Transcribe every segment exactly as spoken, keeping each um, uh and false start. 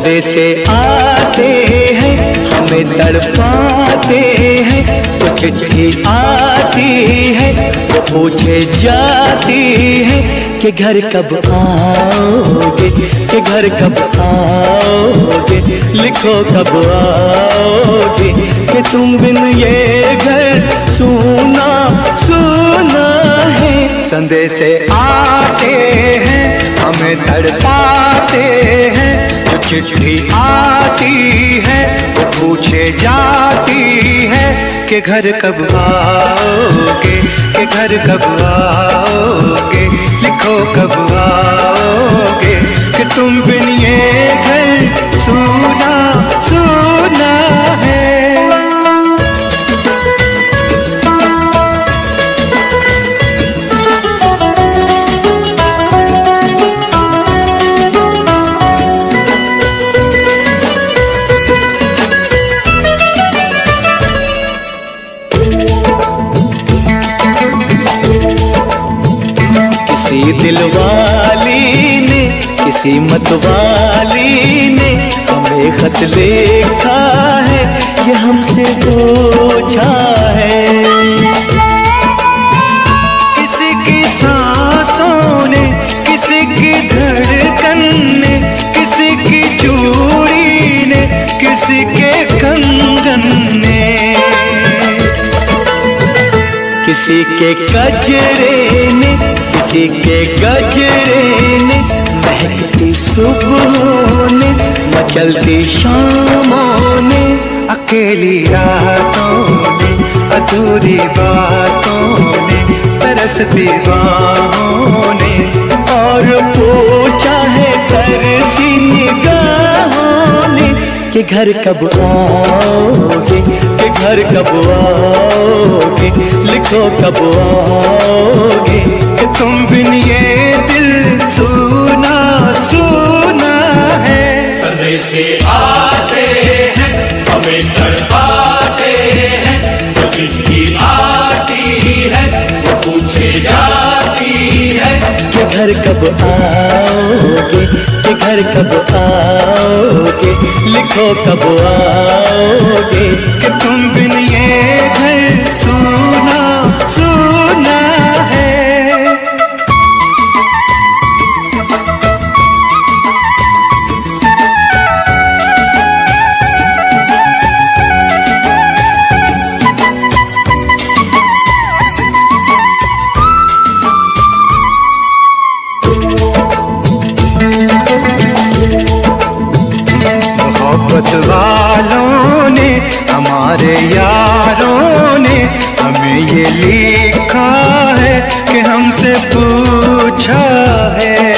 संदेशे आते हैं हमें तड़पाते हैं, तो चिट्ठी आती है वो पूछे जाती है कि घर कब आओगे, कि घर कब आओगे, लिखो कब आओगे, कि तुम बिन ये घर सूना सूना है। संदेशे आते हैं हमें तड़पाते हैं, जो चिट्ठी आती है वो पूछे जाती है कि घर कब आओगे, कि घर कब आओगे, लिखो कब आओगे, कि तुम बिन ये घर सूना सूना है। किसी दिलवाली ने किसी मतवाली ने हमें खत लिखा है, ये हमसे पूछा है। किसी की सांसों ने, किसी की धड़कन ने, किसी की चूड़ी ने, किसी के कंगन ने, किसी के गजरे ने, किसी के गजरे ने, महकती सुबहों ने, मचलती शामों ने, अकेली रातों ने, अधूरी बातों ने, तरसती बाहों ने, और पूछा है तरसी निगाहों ने कि घर कब आओगे, कि घर कब आओगे, लिखो कब आओगे, कि तुम बिन ये दिल सूना सूना है। संदेशे आते हैं हमें तड़पाते हैं, जो चिट्ठी आती है वो पूछे जाती है कि घर कब आओगे, कि घर कब आओगे, लिखो कब आओगे, कि तुम बिन ये घर सूना सूना है। मोहब्बत वालों ने, हमारे यारों ने हमें ये लिखा है कि हमसे पूछा है।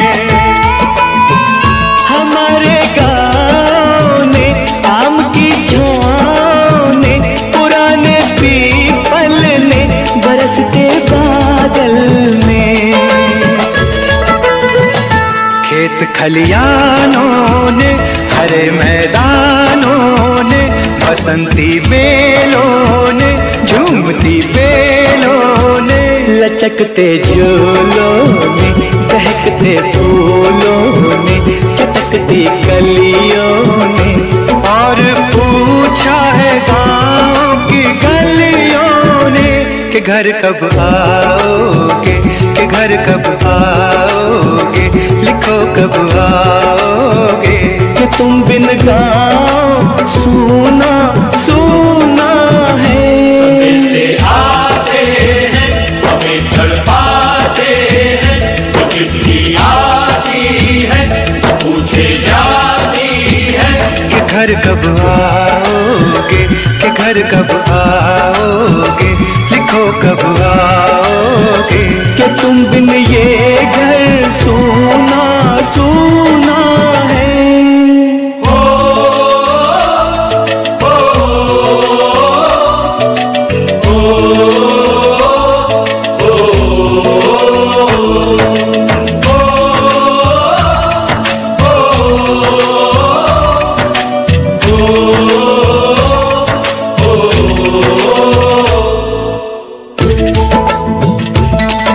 हमारे गाँव ने, आम की छाँव ने, पुराने पीपल ने, बरसते बादल ने, खेत खलियानों ने, हरे मैदानों ने, बसंती बेलों ने, झूमती बेलों ने, लचकते झूलों ने, बहकते फूलों ने, चटकती कलियों ने, और पूछा है गाँव की गलियों ने कि घर कब आओगे, कि घर कब आओगे, लिखो कब आओगे, कि तुम बिन गाँव सूना सूना है। संदेशे आते हैं हमें तड़पाते हैं, जो चिट्ठी आती है पूछे जाती है कि घर कब आओगे, कि घर कब आओगे, लिखो कब आओगे, कि तुम बिन ये घर सूना सूना है।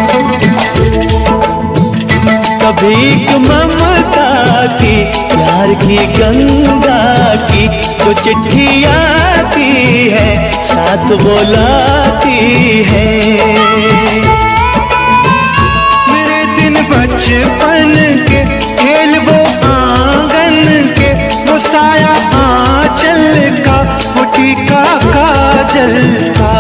भीख ममता की, प्यार भी गंगा की जो चिट्ठी आती है साथ बुलाती है। मेरे दिन बचपन के खेल वो आंगन के, वो साया आंचल का, वो टीका काजल का।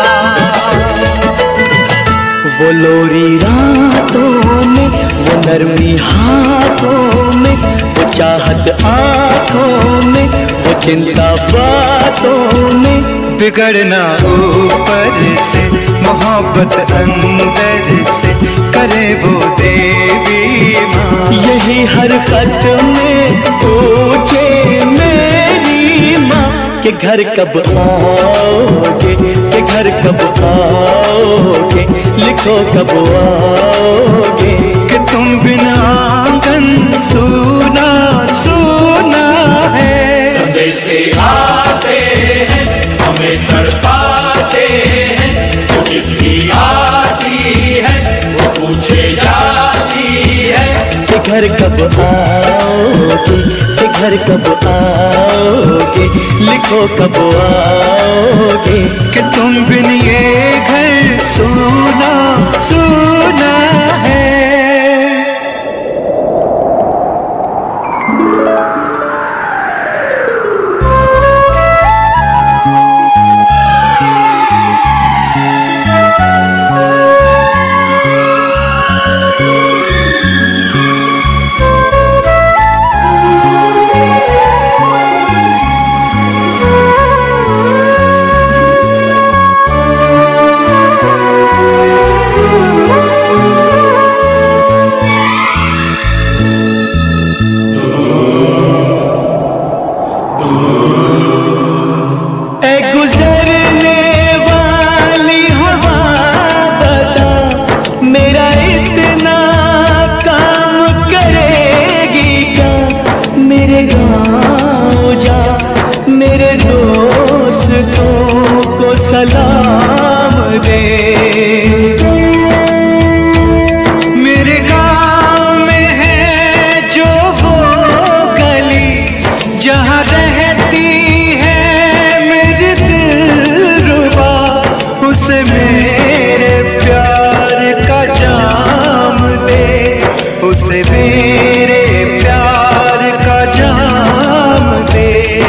वो लोरी रातों में, वो नरमी हाथों में, वो चाहत आँखों में, वो चिंता बातों में। बिगड़ना ऊपर से, मोहब्बत अंदर से, करे वो देवी माँ। यही हर खत में पूछे मेरी माँ कि घर कब आओगे, कि घर कब आओगे, लिखो कब आओगे। कि तुम बिना आंगन सूना सूना है। संदेश आते हैं हमें तड़पाते हैं, जो चिट्ठी आती है वो पूछे जाती है कि घर कब आओगे, कि घर कब आओगे, लिखो कब आओगे। कि तुम बिन ये घर सूना सूना है। सलाम दे। मेरे गाँव में है जो वो गली, जहाँ रहती है मेरी दिलरुबा, उसे मेरे प्यार का जाम दे, उसे मेरे प्यार का जाम दे।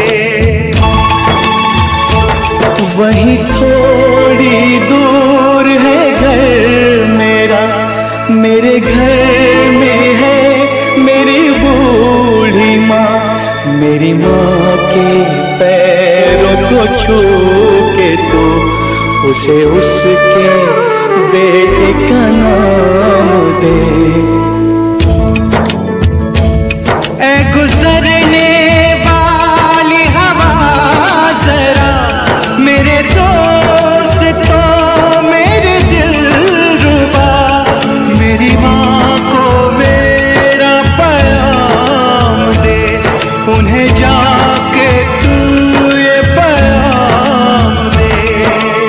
वहीं थोड़ी दूर है घर मेरा, मेरे घर में है मेरी बूढ़ी माँ। मेरी माँ के पैरों को छू के तो उसे उसके बेटे का नाम दे। ऐ गुजरने वाली हवा जरा, मेरे दोस्तों मेरे दिलरुबा, मेरी माँ को मेरा पैगाम दे, उन्हें जाके तू ये पैगाम दे।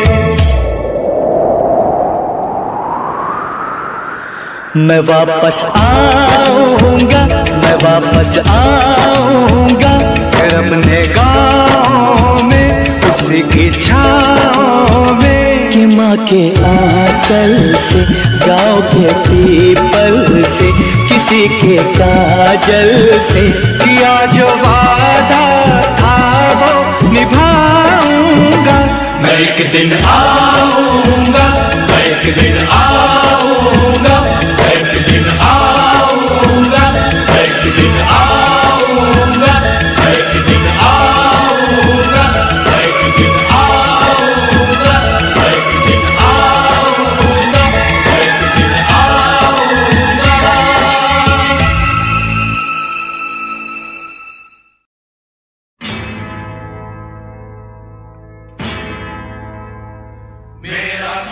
मैं वापस आऊंगा, मैं वापस आऊंगा, फिर अपने गाँव में उसी की छाँव में। कि माँ के आंचल से, गाँव के पीपल से, किसी के काजल से, किया जो वादा था वो निभाऊंगा। मैं एक दिन आऊंगा, मैं एक दिन आऊंगा, मैं एक दिन आऊंगा, मैं एक दिन आऊंगा, मैं एक दिन आऊंगा, मैं एक दिन आऊंगा, मैं एक दिन आऊंगा, मैं एक दिन आऊंगा। मेरा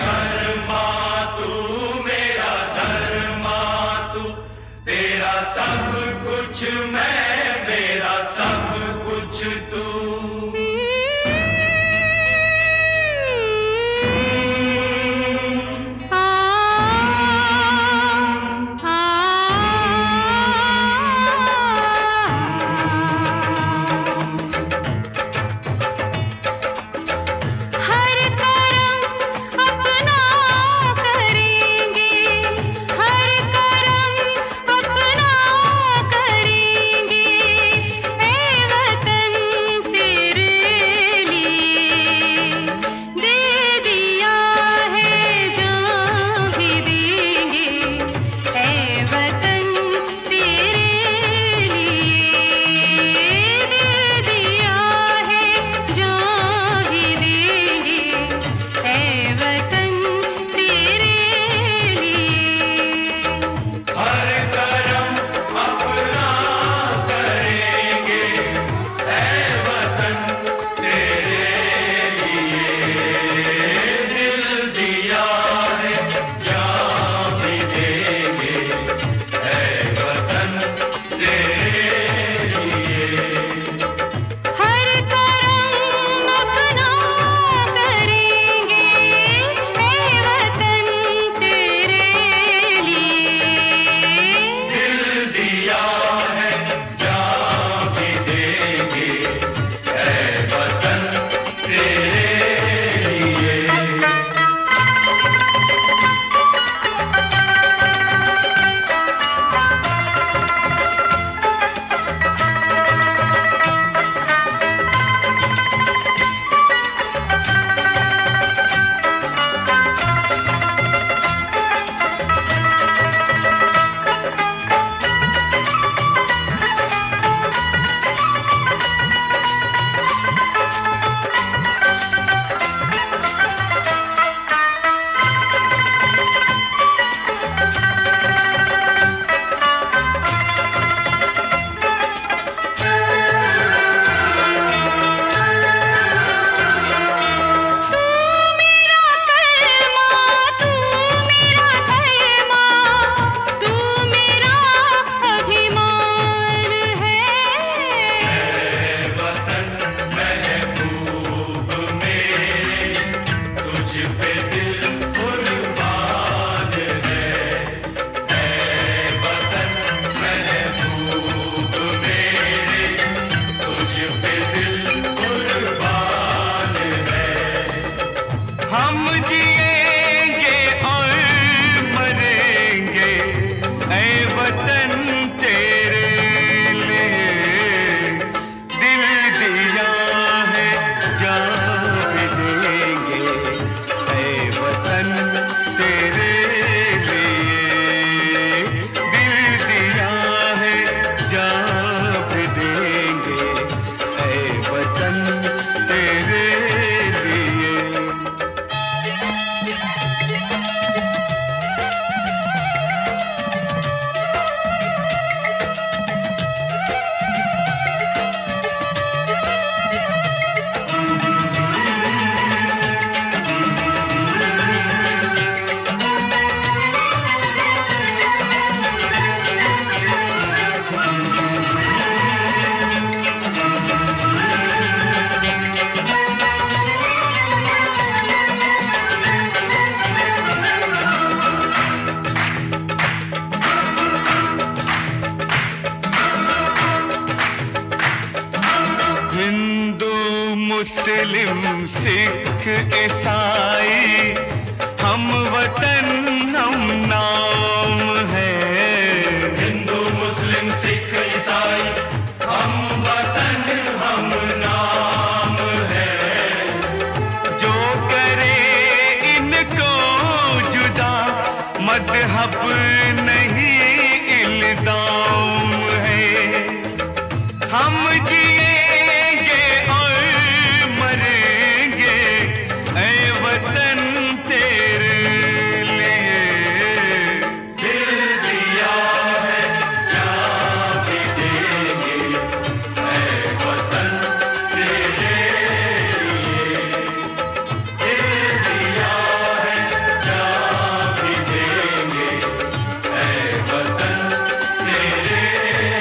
मुस्लिम सिख ईसाई हम वतन हम नाम है। हिंदू मुस्लिम सिख ईसाई हम वतन हम नाम है। जो करे इनको जुदा मजहब नहीं इल्जाम है। हम जिएंगे और मरेंगे ऐ वतन तेरे लिए। दिल दिया है जान भी देंगे ऐ वतन तेरे लिए। दिल दिया है जान भी देंगे ऐ वतन तेरे लिए।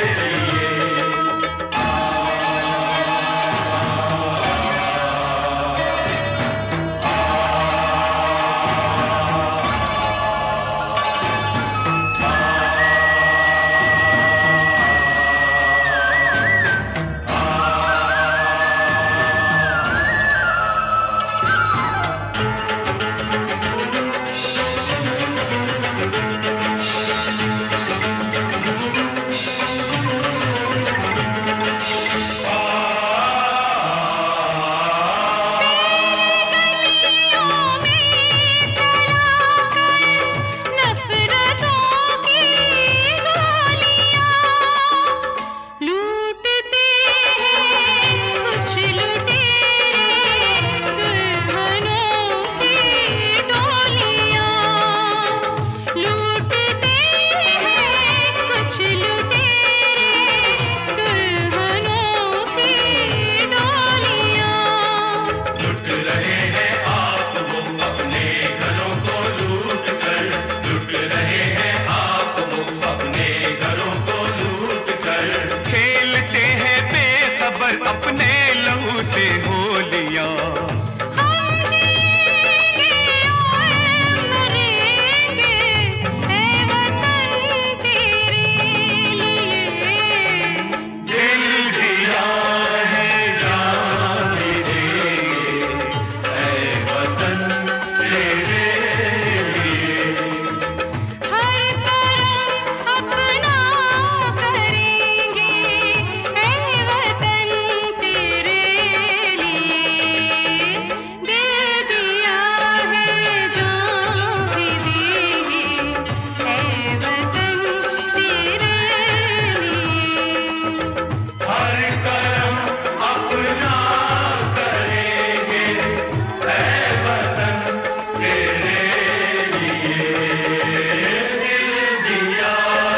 अपने लहू से होलियां हम जिएंगे और मरेंगे ऐ वतन तेरे लिए। दिल दिया है जान भी देंगे ऐ वतन तेरे लिए। हर करम अपना करेंगे ऐ वतन तेरे लिए। दिल दिया है जान भी देंगे ऐ वतन तेरे लिए। हर करम अपना करेंगे ऐ वतन तेरे लिए। दिल दिया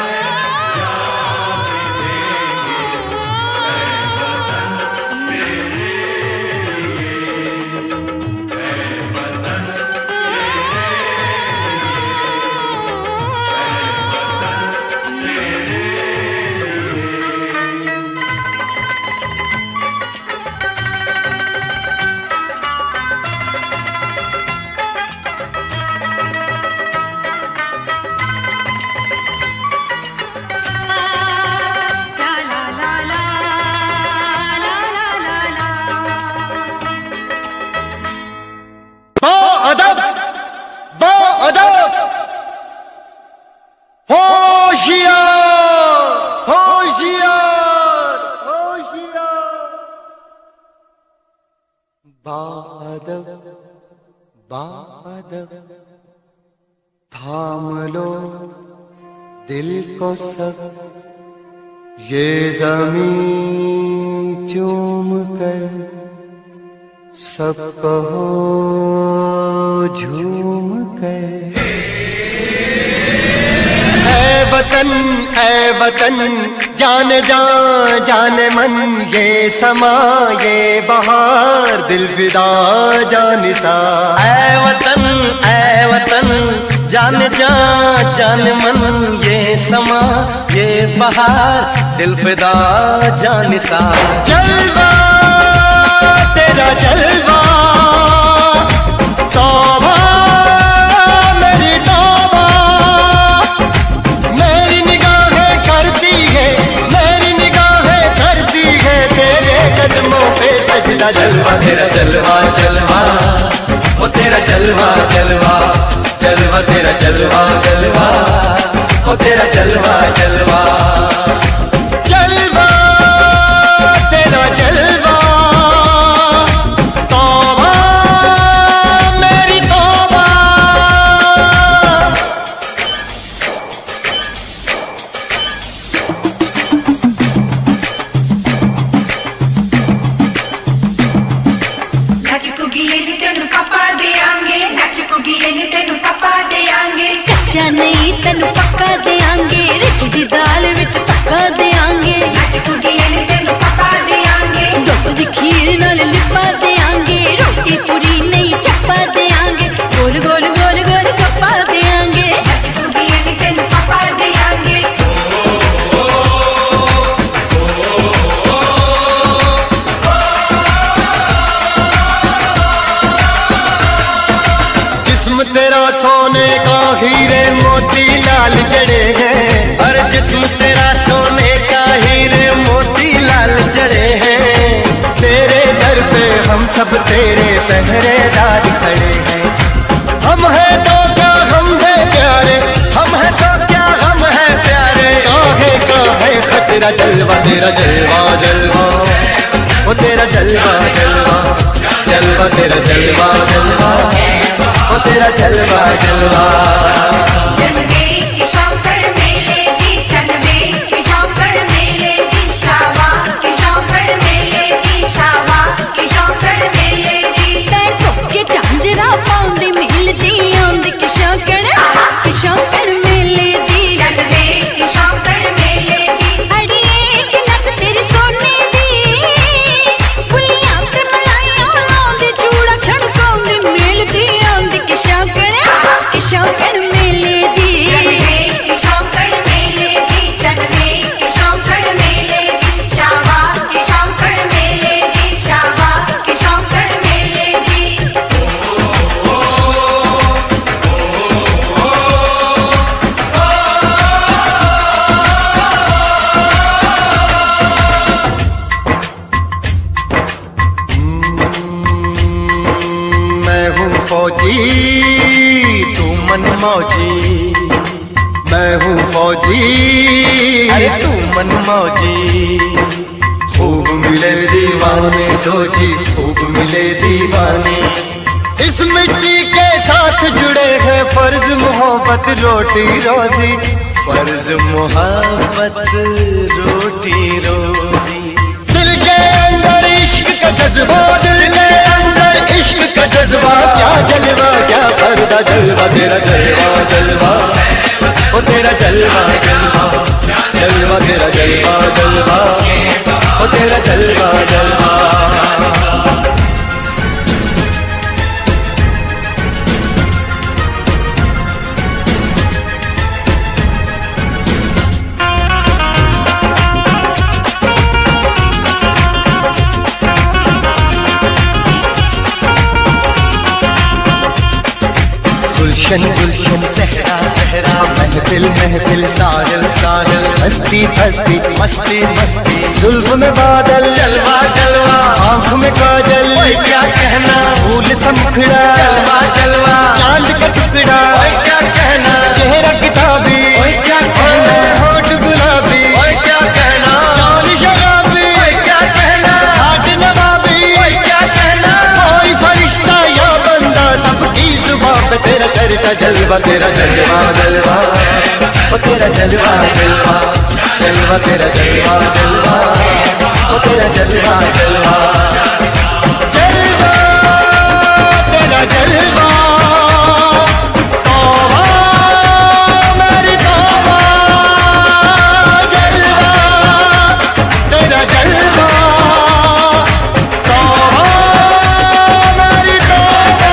जान भी देंगे ऐ वतन तेरे लिए। ऐ वतन तेरे ला ला ला ला ला ला ला बाअदब बाअदब होशियार होशियार होशियार। बाअदब बाअदब थाम लो दिल को सब ये ज़मीं चूम कर सब कहो झूम कर। ऐ वतन ऐ वतन जान जान जान मन ये समा ये बहार दिल फिदा जानिसा। ऐ वतन ऐ वतन जान जा जान मन ये समा ये बहार दिल फिदा जानिसा। जलवा तेरा जलवा तौबा मेरी तौबा। मेरी निगाहें करती है मेरी निगाहें करती है तेरे कदमों पे सजदा। जलवा तेरा जलवा जलवा, वो तेरा जलवा जलवा, जलवा तेरा जलवा जलवा, वो तेरा जलवा जलवा, जलवा तेरा जलवा, तौबा मेरी तौबा। कच्चा नहीं तेनू पक्का देंगे, रिच दी दाल विच पक्का देंगे, दुध दी खीर नाल लिपा देंगे, रोटी पूरी नहीं चप्पा देंगे, गोल गोल गोल गोल कप्पा देंगे। जिस्म तेरा सोने का हीरे मोती लाल जड़े हैं, और जिस्म तेरा सोने का हीरे मोती लाल जड़े हैं, तेरे दर पे हम सब तेरे पहरेदार खड़े हैं। हम हैं तो क्या हम हैं प्यारे, हम हैं तो क्या हम हैं प्यारे, काहे का है खतरा, जलवा तेरा जलवा जलवा, वो तेरा जलवा जलवा, जलवा तेरा जलवा जलवा, वो तेरा जलवा जलवा। जनवे की शौकड़ मेले दी, जनवे की शौकड़ मेले दी, शावा की शौकड़ मेले दी, शावा की शौकड़ मेले दी। पैर धोके झांझरा पाउंदी मिलदी आंदी की शौकड़, की शौकड़ मेले दी, जनवे की शौकड़ मेले दी। अड़िए की नक तेरी सोने दी, पुलियां ते मलाइयां लाउंदी, चूड़ा छड़काउंदी मिलदी आंदी की शौकड़, की शौकड़ मेले दी। जनवे की शौकड़ मेले दी, जनवे की शौकड़ मेले दी, शावा की शौकड़ मेले दी, शावा की शौकड़ मेले दी। मैं हूँ फौजी तू मन मौजी, मैं हूँ फौजी अरे तू मन मौजी, खूब मिले दीवाने दो जी, खूब मिले दीवाने। इस मिट्टी के साथ जुड़े हैं फर्ज मोहब्बत रोटी रोजी, फर्ज मोहब्बत रोटी रोजी। दिल के अंदर इश्क का जज्बा, दिल के अंदर इश्क का जज्बा, क्या जलवा क्या पर्दा, जलवा तेरा जलवा जलवा, ओ तेरा जलवा जलवा, जलवा तेरा जलवा जलवा, ओ तेरा जलवा जलवा। गुलशन गुलशन सहरा सहरा, महफिल महफिल साहिल साहिल, हस्ती हस्ती मस्ती मस्ती, जुल्फ में बादल जलवा जलवा, आँख में काजल क्या कहना, फूल समखड़ा जलवा जलवा, चांद का टुकड़ा क्या कहना, चेहरा किताबी क्या कहना, होठ गुलाबी क्या कहना, चाल शराबी क्या कहना, हाथ नवाबी क्या कहना, कोई फरिश्ता या बंदा सबकी जुबान पे तेरा चर्चा, जलवा तेरा जलवा जलवा, ओ तेरा जलवा जलवा, जलवा तेरा जलवा जलवा, ओ तेरा जलवा जलवा, जलवा तेरा जलवा, तौबा मेरी तौबा, जलवा तेरा जलवा, तौबा मेरी तौबा।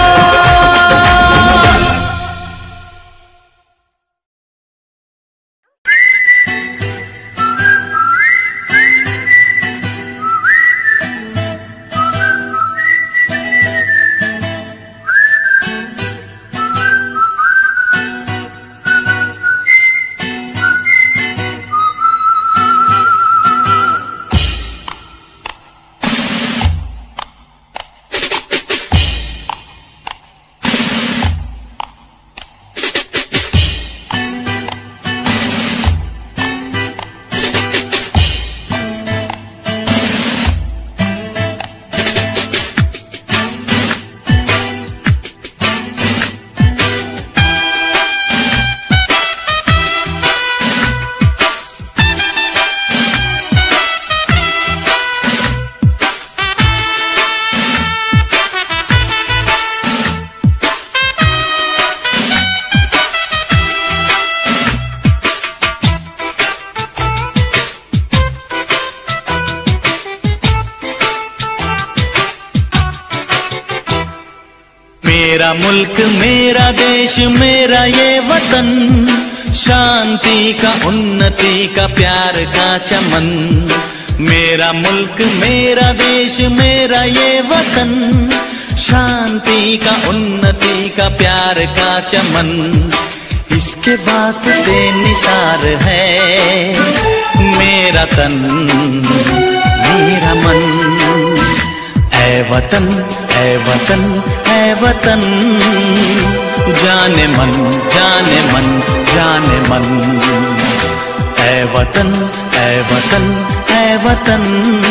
मेरा मुल्क मेरा देश मेरा ये वतन, शांति का उन्नति का प्यार का चमन। मेरा मुल्क मेरा देश मेरा ये वतन, शांति का उन्नति का प्यार का चमन। इसके वास्ते निसार है मेरा तन मेरा मन। ऐ वतन ऐ वतन ऐ वतन, जाने मन जाने मन जाने मन। ऐ वतन ऐ वतन ऐ वतन,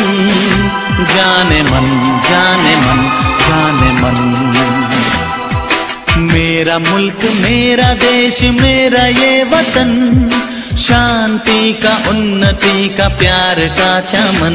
जाने मन जाने मन जाने मन। मेरा मुल्क मेरा देश मेरा ये वतन, शांति का उन्नति का प्यार का चमन।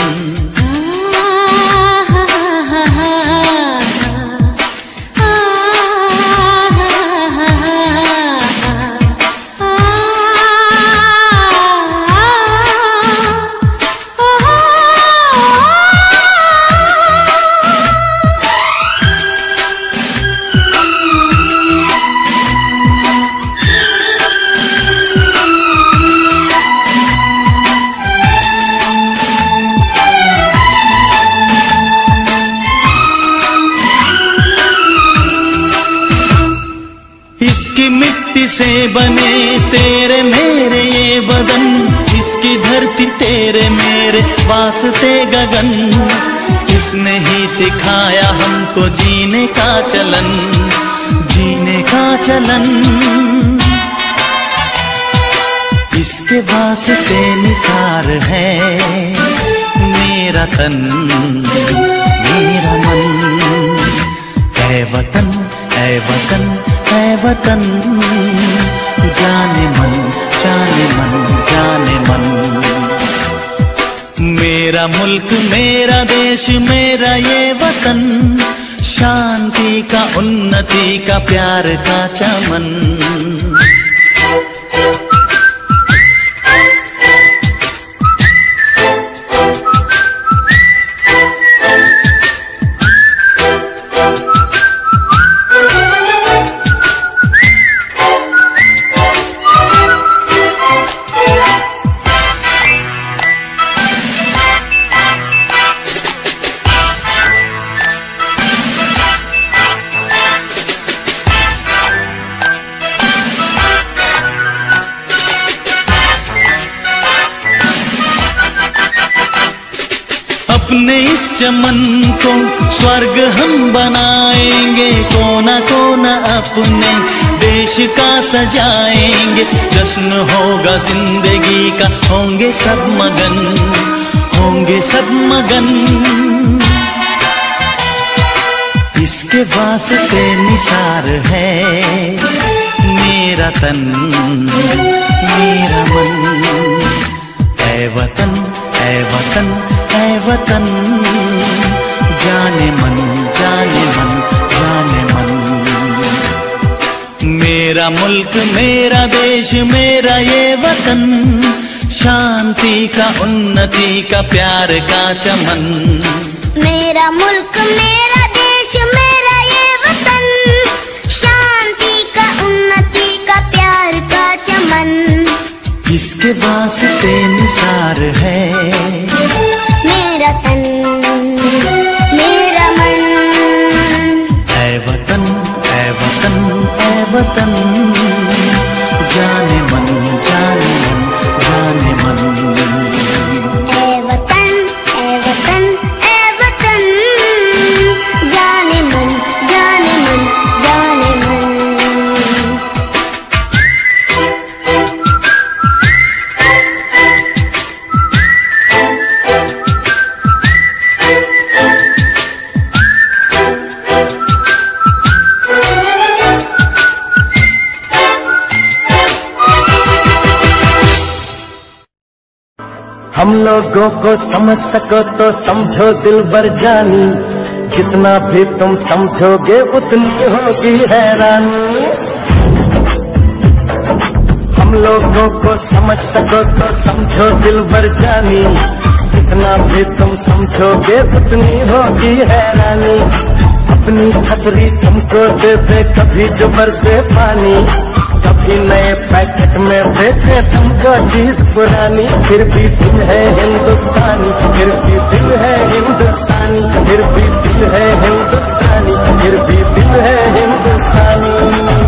इसकी मिट्टी से बने तेरे मेरे ये बदन, इसकी धरती तेरे मेरे वास्ते गगन। इसने ही सिखाया हमको जीने का चलन, जीने का चलन। इसके वास्ते निसार है मेरा तन मेरा मन। ऐ वतन ऐ वतन ऐ वतन, जाने मन जाने मन जाने मन। मेरा मुल्क मेरा देश मेरा ये वतन, शांति का उन्नति का प्यार का चमन। अपने इस चमन को स्वर्ग हम बनाएंगे, कोना कोना अपने देश का सजाएंगे। जश्न होगा जिंदगी का, होंगे सब मगन होंगे सब मगन। इसके वास्ते निसार है मेरा तन मेरा मन। ऐ वतन ऐ वतन ऐ वतन, जाने मन जाने मन जाने मन। मेरा मुल्क मेरा देश मेरा ये वतन, शांति का उन्नति का प्यार का चमन। मेरा मुल्क मेरा देश मेरा ये वतन, शांति का उन्नति का प्यार का चमन। इसके वास्ते निसार है मेरा तन मेरा मन। ऐ वतन ऐ वतन ऐ वतन, जाने मन जाने मन जाने मन। ऐ वतन ऐ वतन ऐ वतन, जाने मन जाने मन जाने मन। हम लोगों को समझ सको तो समझो दिल बर जानी, जितना भी तुम समझोगे उतनी होगी हैरानी। हम लोगों को समझ सको तो समझो दिल बर जानी, जितना भी तुम समझोगे उतनी होगी हैरानी। अपनी छतरी तुमको दे दे, कभी जो बरसे पानी, कभी नए पैकेट में बेचे तुमको चीज पुरानी। फिर भी दिल है हिंदुस्तानी, फिर भी दिल है हिंदुस्तानी, फिर भी दिल है हिंदुस्तानी, फिर भी दिल है हिंदुस्तानी।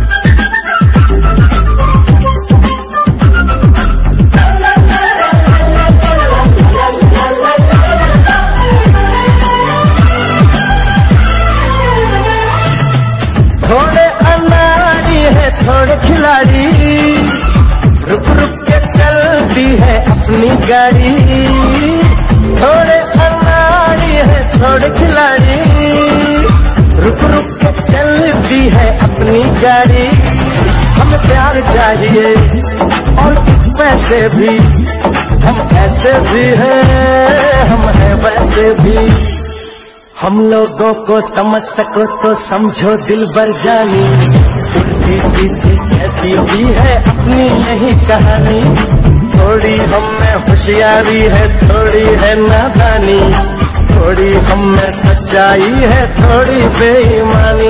थोड़े अनाड़ी है थोड़े खिलाड़ी, रुक रुक के चलती है अपनी गाड़ी। थोड़े अनाड़ी है थोड़े खिलाड़ी, रुक रुक के चलती है अपनी गाड़ी। हमें प्यार चाहिए और कुछ पैसे भी, हम ऐसे भी हैं, हम हैं वैसे भी। हम लोगों को समझ सको तो समझो दिल बर जानी, उल्टी सीधी कैसी भी है अपनी यही कहानी। थोड़ी हम में होशियारी है, थोड़ी है नादानी, थोड़ी हम में सच्चाई है, थोड़ी बेईमानी।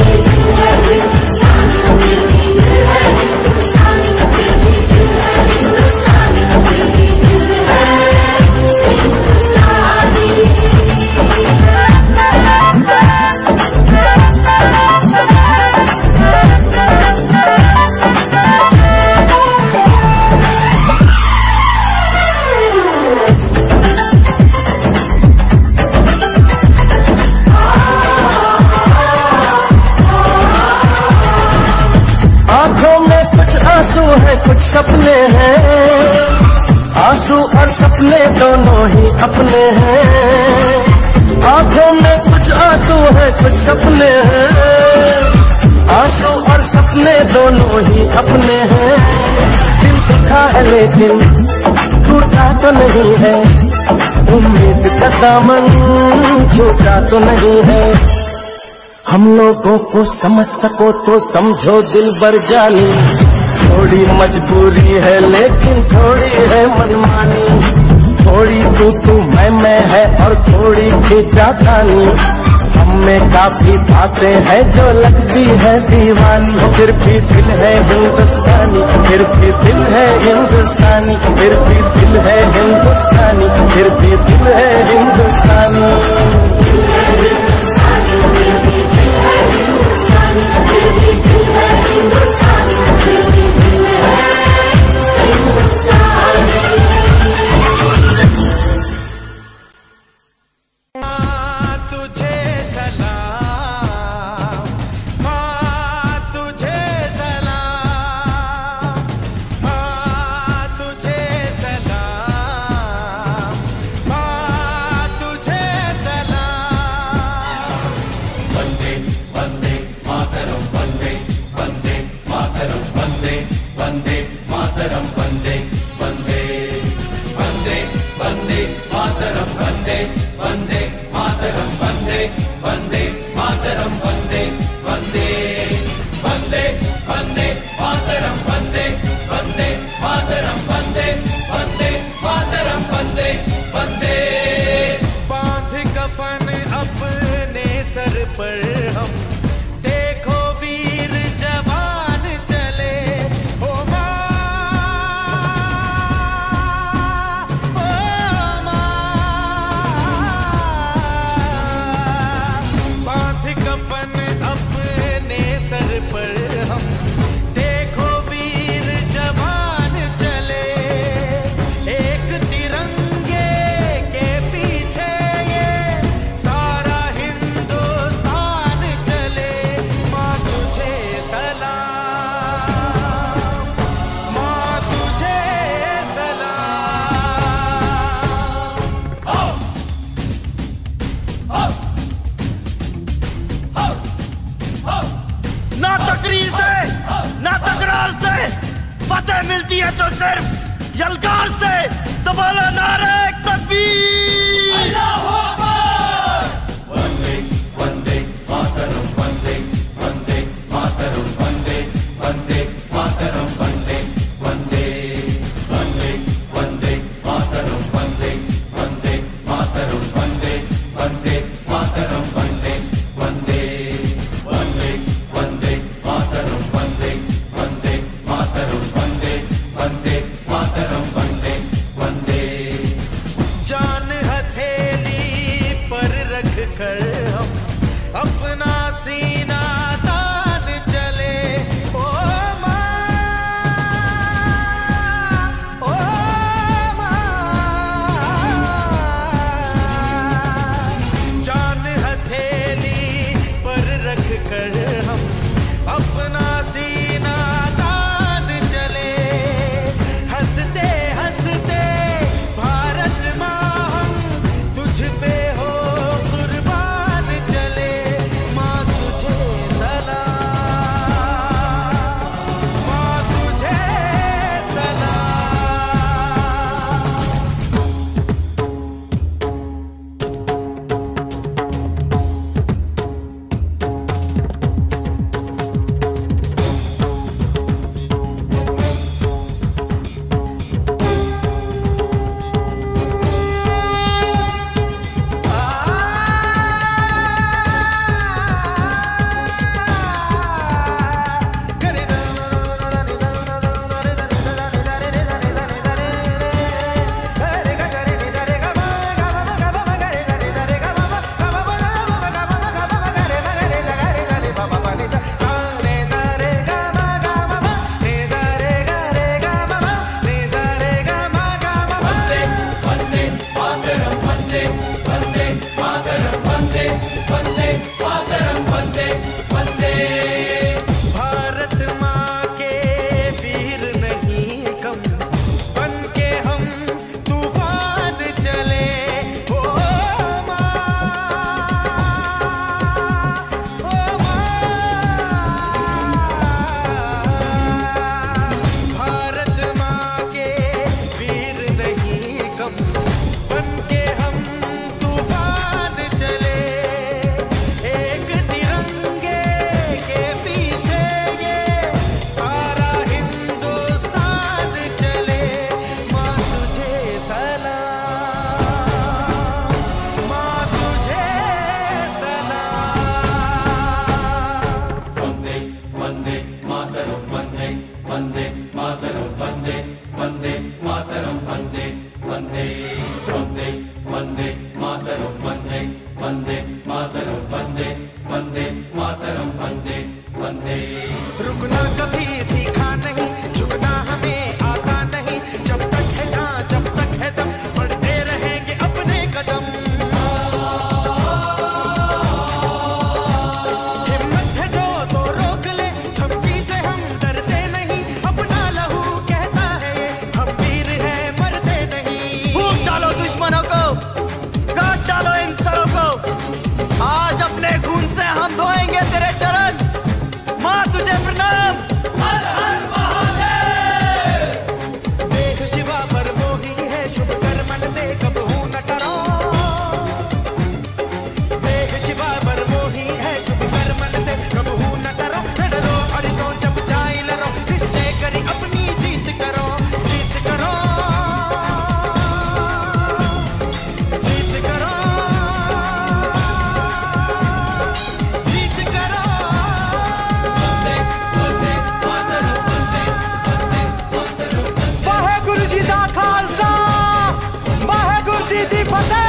आंसू है कुछ सपने हैं, आंसू और सपने दोनों ही अपने हैं। आंखों में कुछ आंसू है कुछ सपने हैं, आंसू और सपने दोनों ही अपने हैं। दिल दुखा है लेकिन टूटा तो नहीं है, उम्मीद का दामन छूटा तो नहीं है। हम लोगों को समझ सको तो समझो दिल बर जानी, थोड़ी मजबूरी है लेकिन थोड़ी है मनमानी। थोड़ी तू तू मैं मैं है और थोड़ी खींचातानी, हम में काफी बातें हैं जो लगती है दीवानी। फिर भी दिल है हिंदुस्तानी, फिर भी दिल है हिंदुस्तानी, फिर भी दिल है हिंदुस्तानी, फिर भी दिल है हिंदुस्तानी। मिलती है तो सिर्फ यलगार से। तो बोलो नारे तकबीर। वंदे वंदे मातरम, वंदे वंदे मातरम, वंदे वंदे मातरम, वंदे वंदे वंदे वंदे मातरम, वंदे वंदे मातरम, वंदे वंदे मातरम, वंदे वंदे वंदे मातरम वंदे वंदे मातरम वंदे वंदे वंदे वंदे मातरम वंदे वंदे मातरम वंदे वंदे मातरम वंदे वंदे। रुकना कभी सीखा नहीं, झुकना हमें आता नहीं, जब तक है जान जब तक है दम बढ़ते रहेंगे अपने कदम। हिम्मत है जो तो रोक ले, धमकी से हम डरते नहीं, अपना लहू कहता है हम वीर हैं मरते नहीं। फूंक डालो दुश्मनों को, काट डालो इन सरों को, आज अपने खून से हम धोएंगे तेरे चरण। माँ तुझे प्रणाम। हर हर महादेव। देख शिवा पर मोही है, शुभ कर्मन दे कबहू न डरो। देख शिवा पर मोही है, शुभ कर्मन दे कबहू न डरो। न डरो और सो जब जाए लड़ो, निश्चय करी अपनी जीत करो, जीत करो, जीत करो, जीत करो। वाहेगुरु जी दा खालसा, वाहेगुरु जी दी फतेह।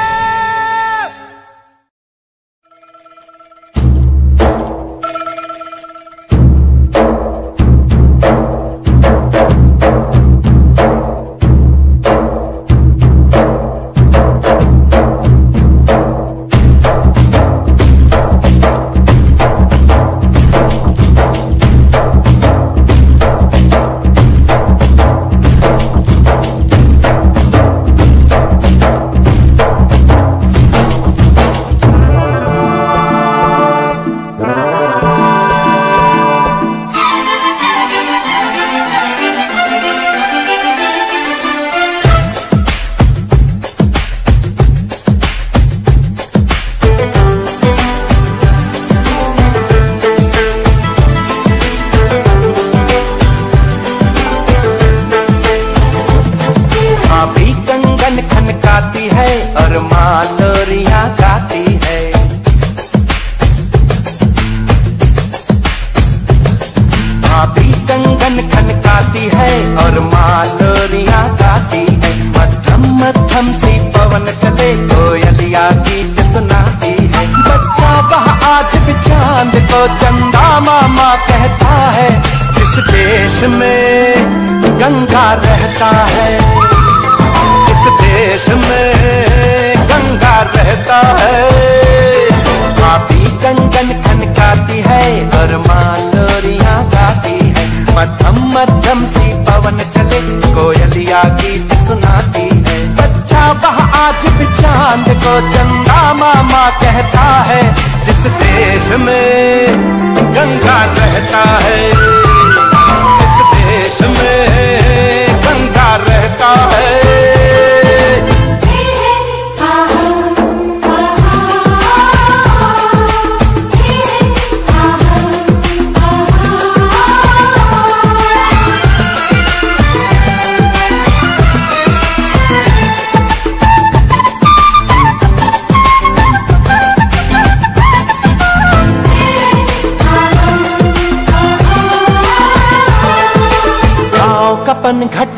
पनघट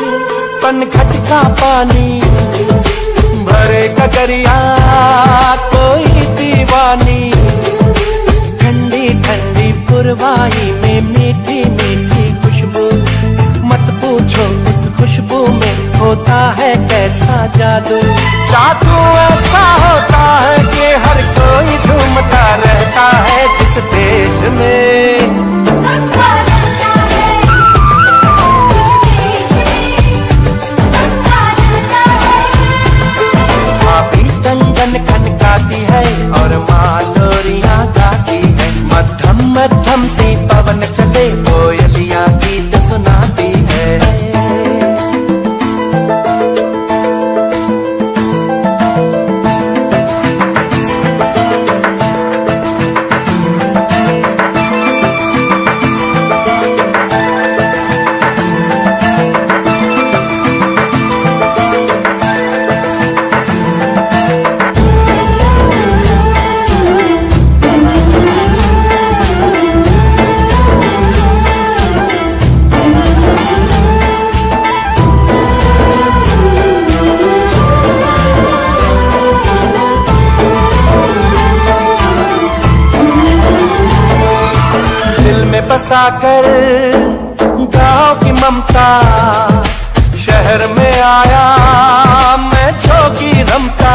पनघट का पानी भरे कगरिया कोई दीवानी। ठंडी ठंडी पुरवाई में मीठी मीठी खुशबू, मत पूछो उस खुशबू में होता है कैसा जादू। जादू ऐसा होता है कि हर कोई झूमता रहता है जिस देश में खनकाती है और मालोरियां गाती है। मध्यम मध्यम सी पवन चले, कोयलियां गीत सुनाती है। बसा कर गाँव की ममता, शहर में आया मैं जोगी रमता।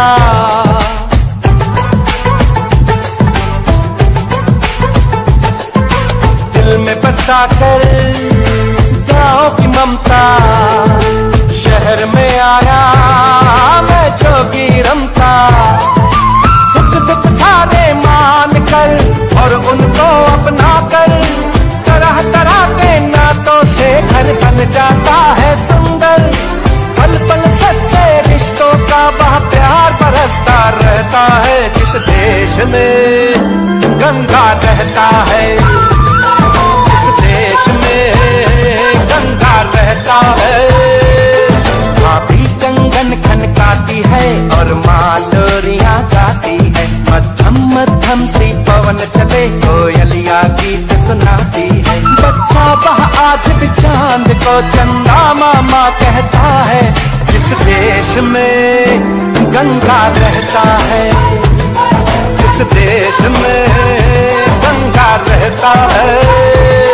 दिल में बसा कर गाँव की ममता, शहर में आया मैं जोगी रमता। सुख दुख सारे मान कर और उनको अपना कर, तरह तरह के नातों से घर बन जाता है सुंदर। पल पल सच्चे रिश्तों का वह प्यार बरसता रहता है। जिस देश में गंगा रहता है, जिस देश में गंगा रहता है। भाभी कंगन खनकाती है और माँ लोरियां गाती है। मध्यम मध्यम सी पवन चले कोयलिया गीत सुनाती है। बच्चा वह आज भी चांद को चंदा मामा कहता है। जिस देश में गंगा रहता है, जिस देश में गंगा रहता है।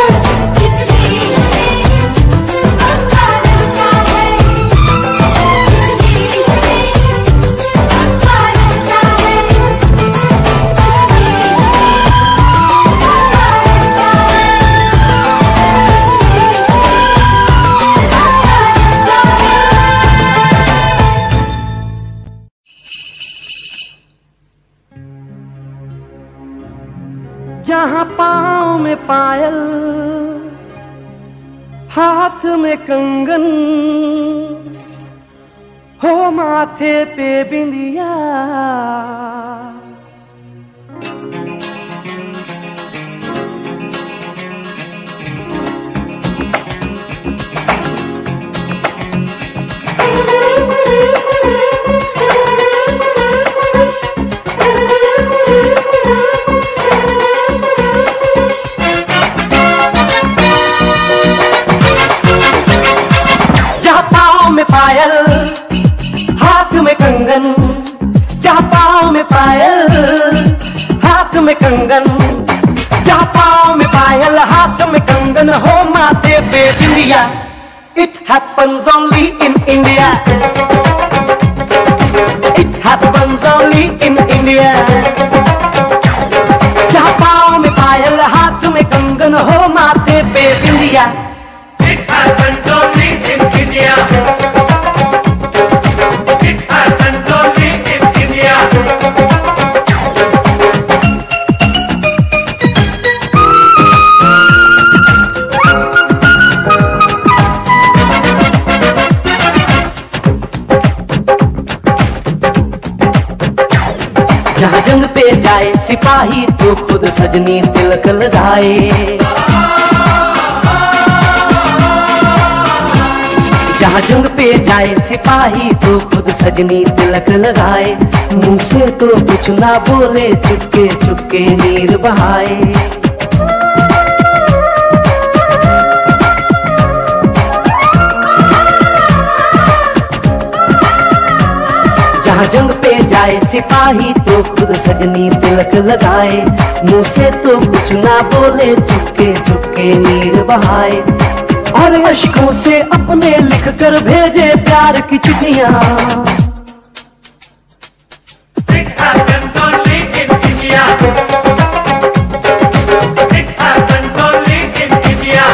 जहाँ पाँव में पायल, हाथ में कंगन, हो माथे पे बिंदिया। पायल हाथ में कंगन, जहाँ पाँव में पायल हाथ में कंगन, जहाँ पाँव में पायल हाथ में कंगन, हो माथे पे बिंदिया। It happens only in India. It happens only in India. जहाँ पाँव में पायल हाथ में कंगन, हो माथे पे बिंदिया। It happens only in India. It happens only in India. जहाँ जंग पे जाए सिपाही तो खुद सजनी तिलक लगाए। जहाँ जंग पे जाए सिपाही तो खुद सजनी तिलक लगाए। मुंह से तो कुछ ना बोले, चुपके चुपके नीर बहाए। जहाँ जंग पे जाए सिपाही तो खुद सजनी तिलक लगाए। मुंह से तो कुछ ना बोले, चुपके चुपके नीर बहाए। और अश्कों से अपने लिख कर भेजे प्यार की चिट्ठियां। It happens only in India. It happens only in India.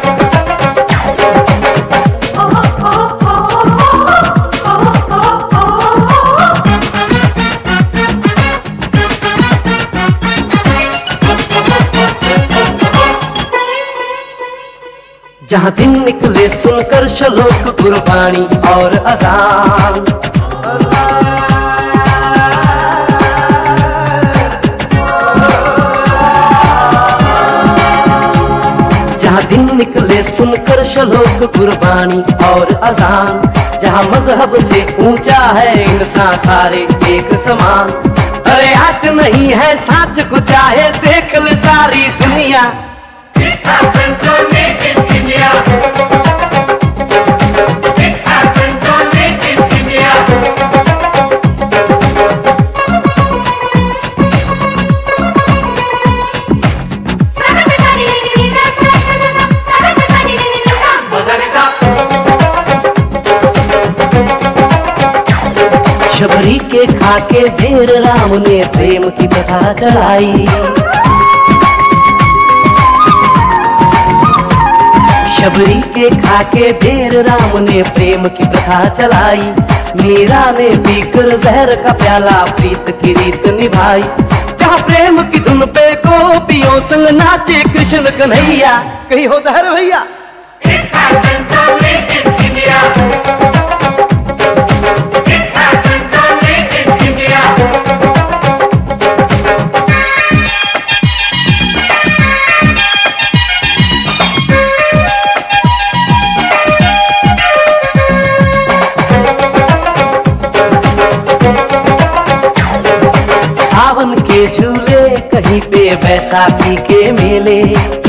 जहाँ दिन निकले सुनकर श्लोक गुरबाणी और अजान। जहाँ दिन निकले सुनकर श्लोक गुरबाणी और अजान। जहाँ मजहब से ऊंचा है इंसान सारे एक समान। अरे आज नहीं है साच को चाहे देख ले सारी दुनिया। It happens only in India. It happens only in India. Sa sa sa sa ni ni sa sa खाके ढेर राम ने प्रेम की प्रथा चलाई। शबरी के खाके ढेर राम ने प्रेम की प्रथा चलाई। मीरा ने पीकर जहर का प्याला प्रीत की रीत निभाई। जहाँ प्रेम की धुन पे गोपियों संग नाचे कृष्ण कन्हैया। कहीं हो जहर भैया। सावन के झूले कहीं पे बैसाखी के मेले।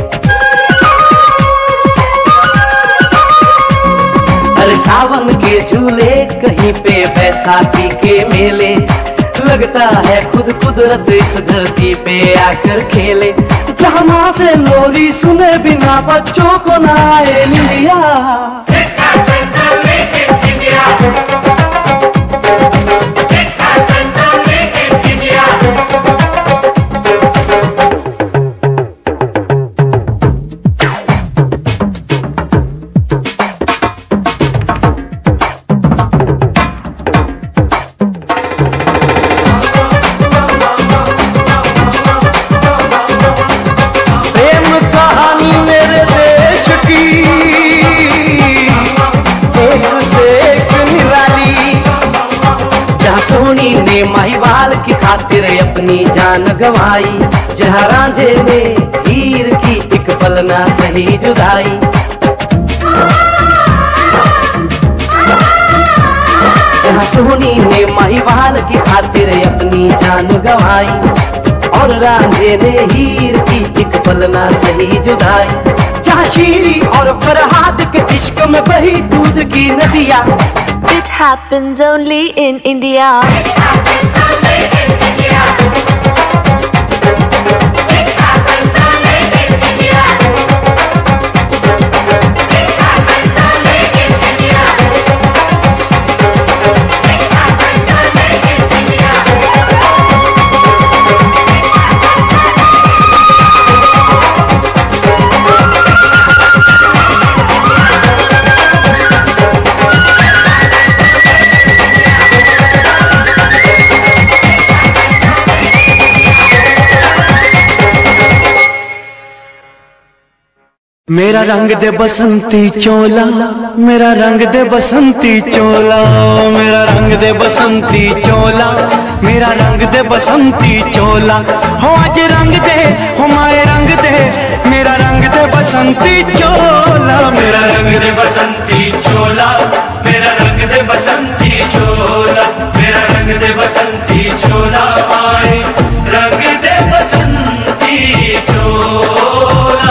अरे सावन के झूले कहीं पे बैसाखी के मेले। लगता है खुद कुदरत इस धरती पे आकर खेले। जहाँ माँ से लोरी सुने बिना बच्चों को ना आए निंदिया। माहीवाल की खातिर अपनी जान गंवाई। जहाँ रांझे ने हीर की एक पल ना सही जुदाई। जहाँ सोनी ने माहीवाल की खातिर अपनी जान गंवाई। और रांझे ने हीर की एक पल ना सही जुदाई। जहाँ शीरी और फरहाद के इश्क में बही दूध की नदियाँ। It happens only in India. It happens only in India. It happens only in India. It happens only in India. It happens only in India. मेरा रंग दे बसंती चोला, मेरा रंग दे बसंती चोला, मेरा रंग दे बसंती चोला, मेरा रंग दे बसंती चोला। हो आज रंग दे, हो माए रंग दे, मेरा रंग दे बसंती चोला, मेरा रंग दे बसंती चोला, मेरा रंग दे बसंती चोला, मेरा रंग दे बसंती चोला, माए रंग दे बसंती चोला।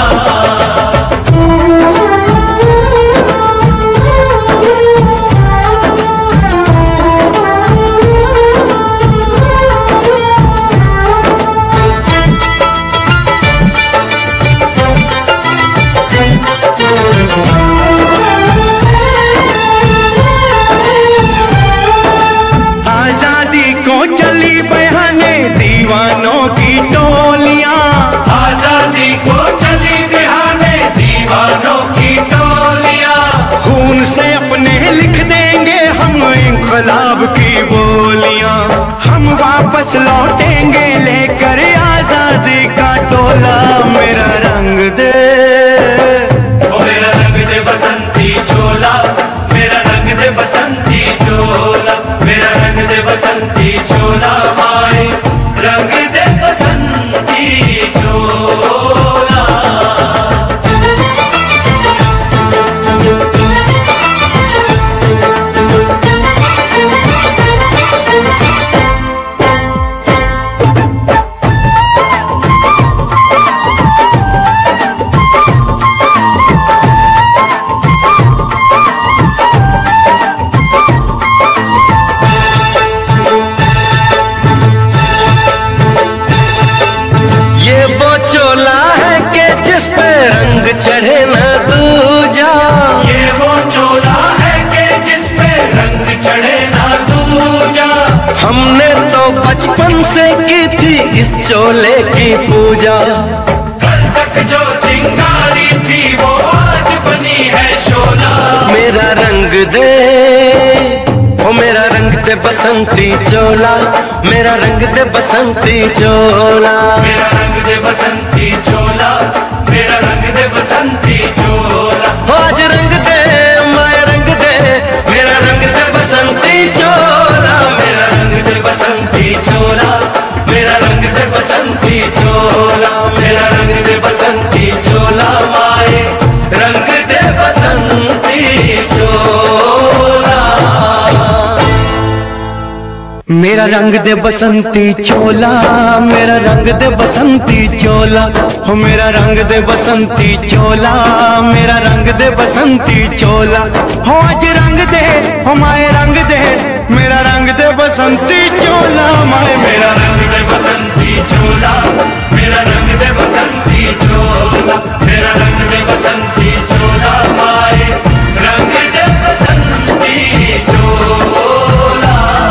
आजादी को चली बया बसंती चोला, मेरा रंग दे बसंती चोला, मेरा रंग दे बसंती चोला, मेरा रंग दे बसंती चोला। आज रंग दे माए रंग दे, मेरा रंग दे बसंती चोला, मेरा रंग दे बसंती चोला, मेरा रंग दे बसंती चोला, मेरा रंग दे बसंती चोला, माए रंग दे बसंती चोला। मेरा रंग दे बसंती चोला, मेरा रंग दे बसंती चोला, हो मेरा रंग दे बसंती चोला, मेरा रंग दे बसंती चोला। हो आज रंग दे हो माए रंग दे, मेरा रंग दे बसंती चोला, माए मेरा रंग दे बसंती चोला, मेरा रंग दे बसंती चोला, मेरा रंग दे बसंती चोला, माए रंग दे बसंती चोला।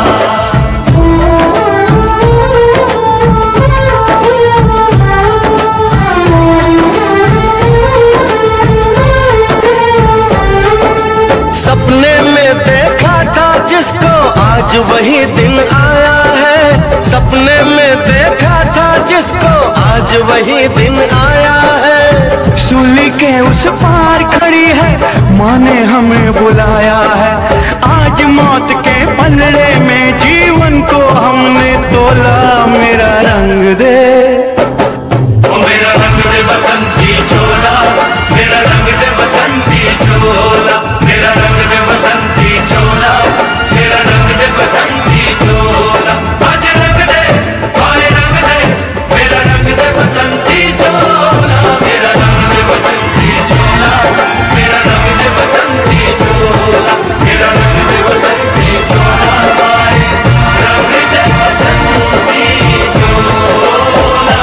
सपने में देखा था जिसको आज वही दिन आया है, सपने में देखा था जिसको आज वही दिन आया है। सूली के उस पार खड़ी है, माँ ने हमें बुलाया है। आज मौत के पलड़े में जीवन को हमने तोला, मेरा रंग दे ओ मेरा रंग दे बसंती चोला, मेरा रंग दे बसंती चोला, मेरा रंग दे बसंती चोला, मेरा रंग दे बसंती चोला। आज रंग दे माए रंग दे, मेरा रंग दे बसंती चोला, मेरा रंग दे बसंती चोला, मेरा रंग दे बसंती चोला, मेरा रंग दे बसंती चोला, माए रंग दे बसंती चोला।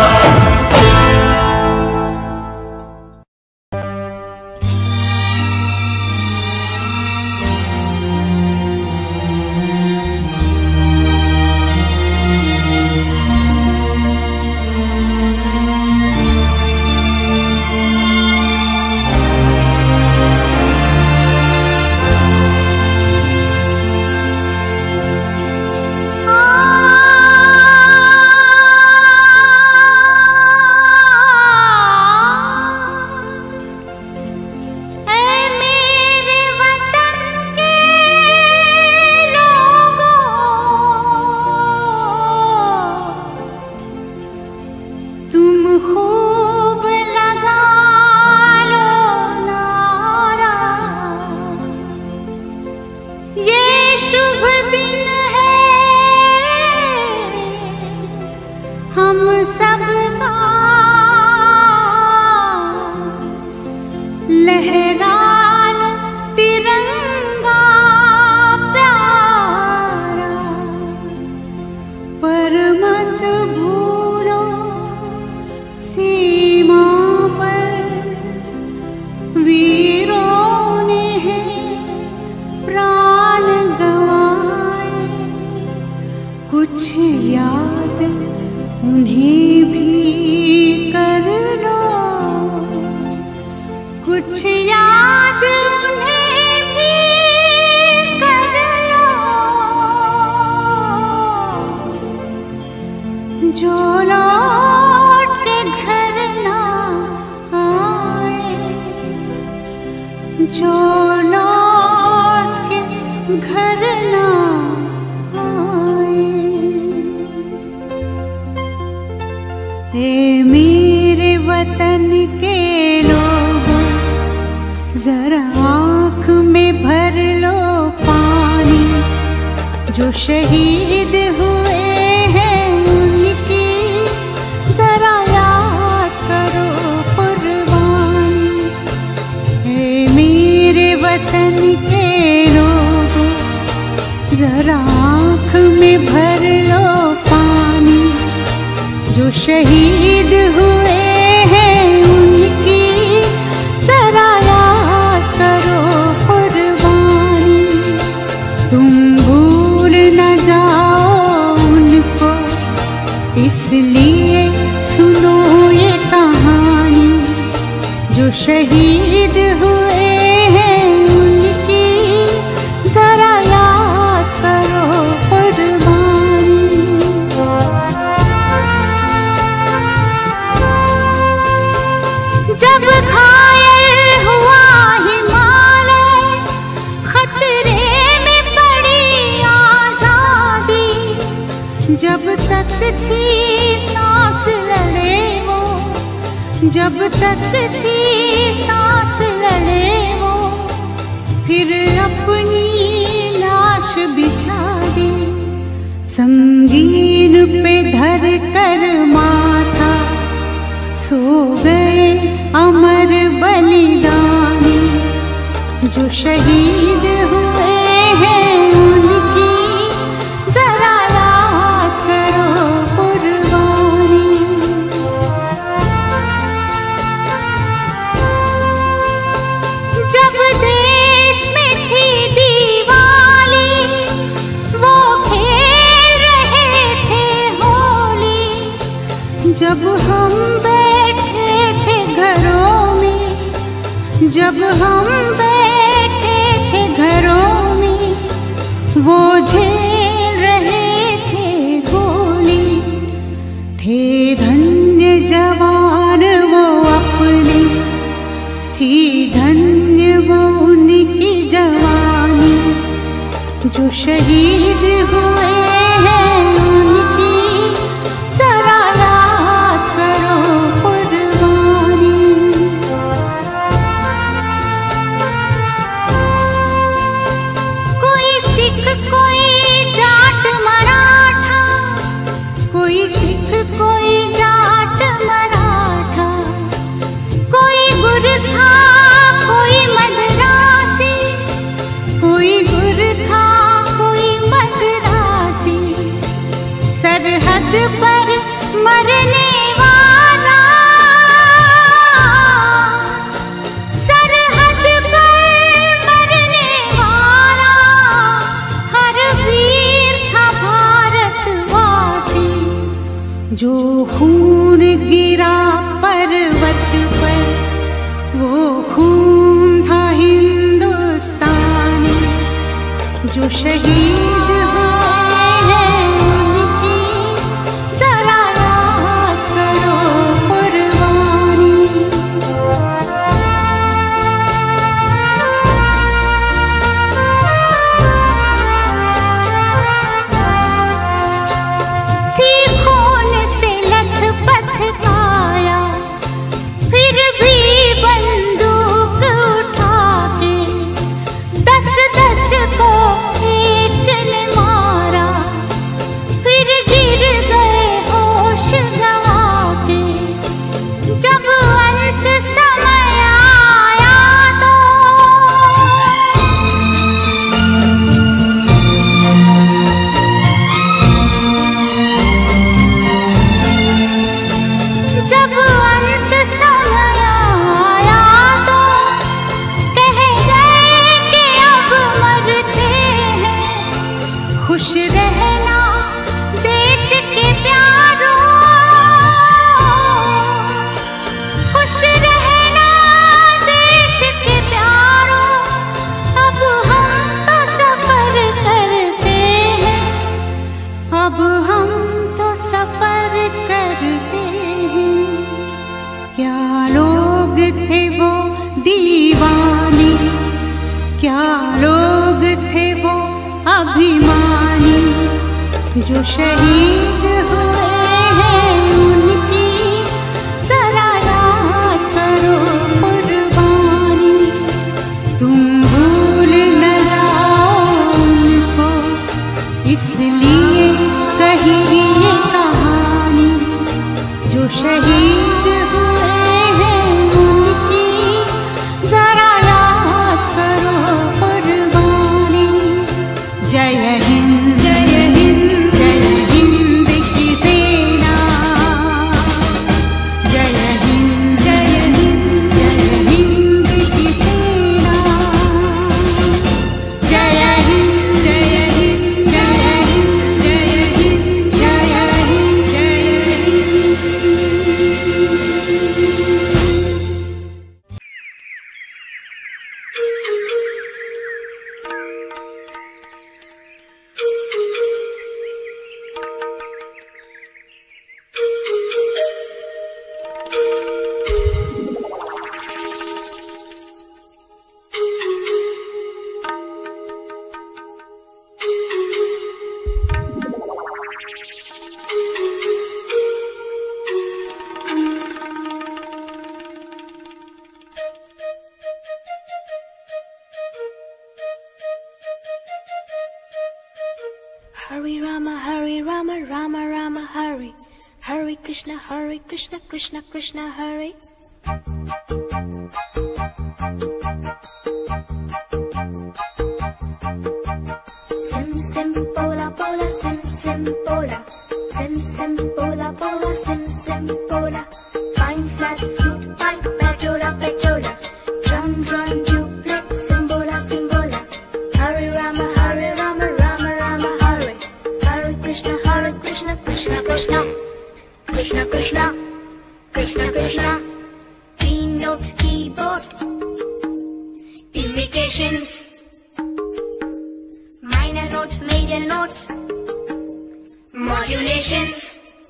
जो शहीद हुए हैं उनकी जरा याद करो कुर्बानी। हे मेरे वतन के लोगों जरा आँख में भर लो पानी। जो शहीद हुए हैं उनकी जरा याद करो कुर्बानी। तुम भूल न जाओ उनको इसलिए सुनो ये कहानी। जो शहीद हुए हैं उनकी जरा याद करो तक थी सांस लड़े वो, जब तक थी सांस लड़े वो, फिर अपनी लाश बिछा दी संगीन पे धर कर माथा। सो गए अमर बलिदानी जो शहीद हुए हैं उनकी जरा याद करो कुर्बानी। जब देश में थी दिवाली वो खेल रहे थे होली, जब हम बैठे थे घरों में, जब हम बैठे थे घरों में, वो झेल रहे थे गोली। थे धन्य जवान वो अपने, थी धन्य वो उनकी जवानी जो शहीद हुए हैं उनकी जरा याद करो कुर्बानी। कोई सिख कोई जाट मराठा, कोई सिख कोई जाट मराठा, कोई गुरखा कोई मद्रासी, कोई गुरखा कोई मद्रासी, सरहद पर मरने वाला, सरहद पर मरने वाला, हर वीर था भारतवासी जो खून गिरा पर्वत पर, वो खून था हिंदुस्तानी जो शहीद हुए हैं उनकी जरा याद करो कुर्बानी। थी खून से लथपथ काया, फिर भी बंदूक उठा के दस दस को एक ने मारा, फिर गिर गए होश गंवा के। जब अंत समय आया तो जब अंत समय आया तो कह गए कि अब मरते हैं, खुश रहना देश के प्यारों, खुश रहना देश के प्यारों। अब हम तो सफर करते हैं, अब हम तो सफर करते हैं। क्या लोग थे वो दीवाने, क्या लोग थे वो अभिमानी जो शहीद हुए हैं उनकी जरा याद करो कुर्बानी। तुम भूल न जाओ उनको, इसलिए कही ये कहानी जो शहीद हुए हैं उनकी जरा याद करो कुर्बानी। जय हिंद जय हिंद जय हिंद की Hare Rama, Hare Rama, Rama Rama, Hare. Hare Krishna, Hare Krishna, Krishna Krishna, Hare. Sim sim pola pola, sim sim pola. Sim sim pola pola, sim sim pola. Fine flat flute pipe, petola petola. Drum drum duplex, simbola simbola. Hare Rama, Hare Rama, Rama Rama, Hare. Hare Krishna, Hare Krishna, Krishna Krishna. Krishna Krishna, Krishna Krishna. Keynote keyboard, imitations. Minor note, major note, modulations.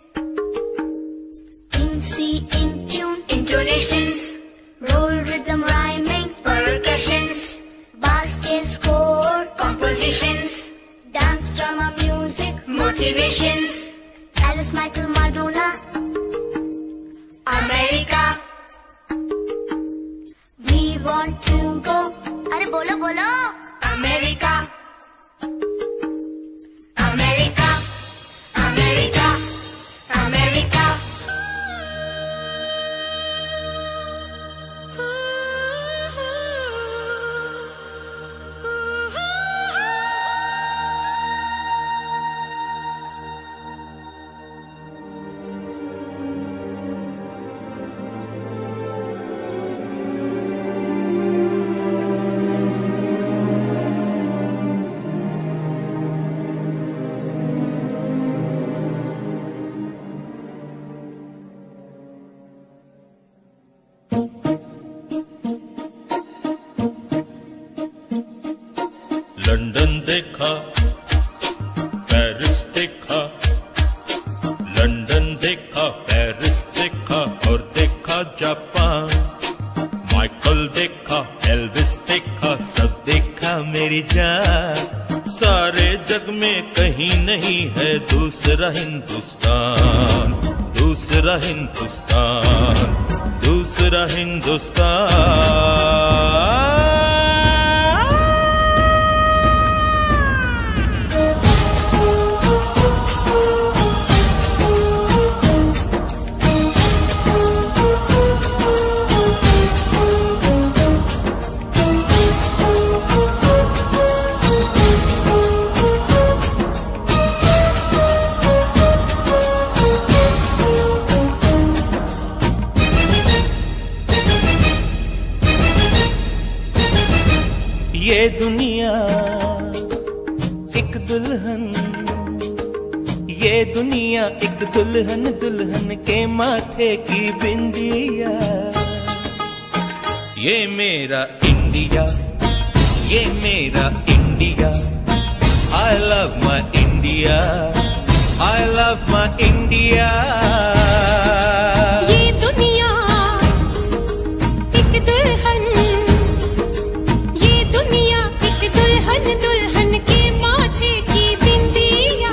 In C, in tune, intonations. Roll rhythm, rhyming, percussions. Bar scale, score, compositions. Dance, drama, music, motivations. Alice, Michael, Madonna, America. We want to go. अरे बोलो बोलो. America. America. America. America. London देखा, Paris देखा, London देखा, Paris देखा और देखा Japan. Michael देखा, एल्विस देखा, सब देखा मेरी जान। सारे जग में कहीं नहीं है दूसरा हिंदुस्तान, दूसरा हिंदुस्तान, दूसरा हिंदुस्तान। ये दुनिया एक दुल्हन, ये दुनिया एक दुल्हन, दुल्हन के माथे की बिंदिया। ये मेरा इंडिया, ये मेरा India. I love my India, I love my India। ये दुनिया एक दुल्हन, ये दुनिया एक दुल्हन, दुल्हन के माथे की बिंदिया।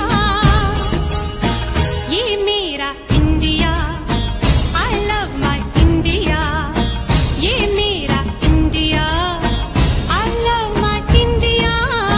ये मेरा India, I love my India। ये मेरा India, I love my India।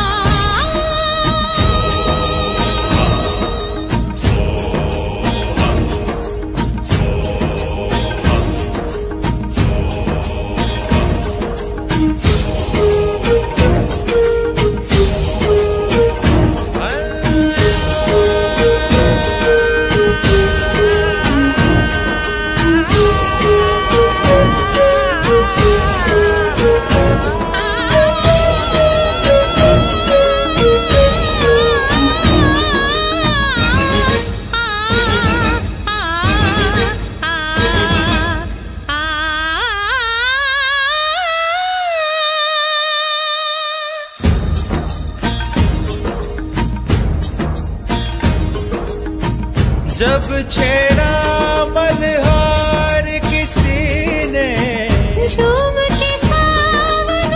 जब छेड़ा मल्हार किसी ने, झूम के सावन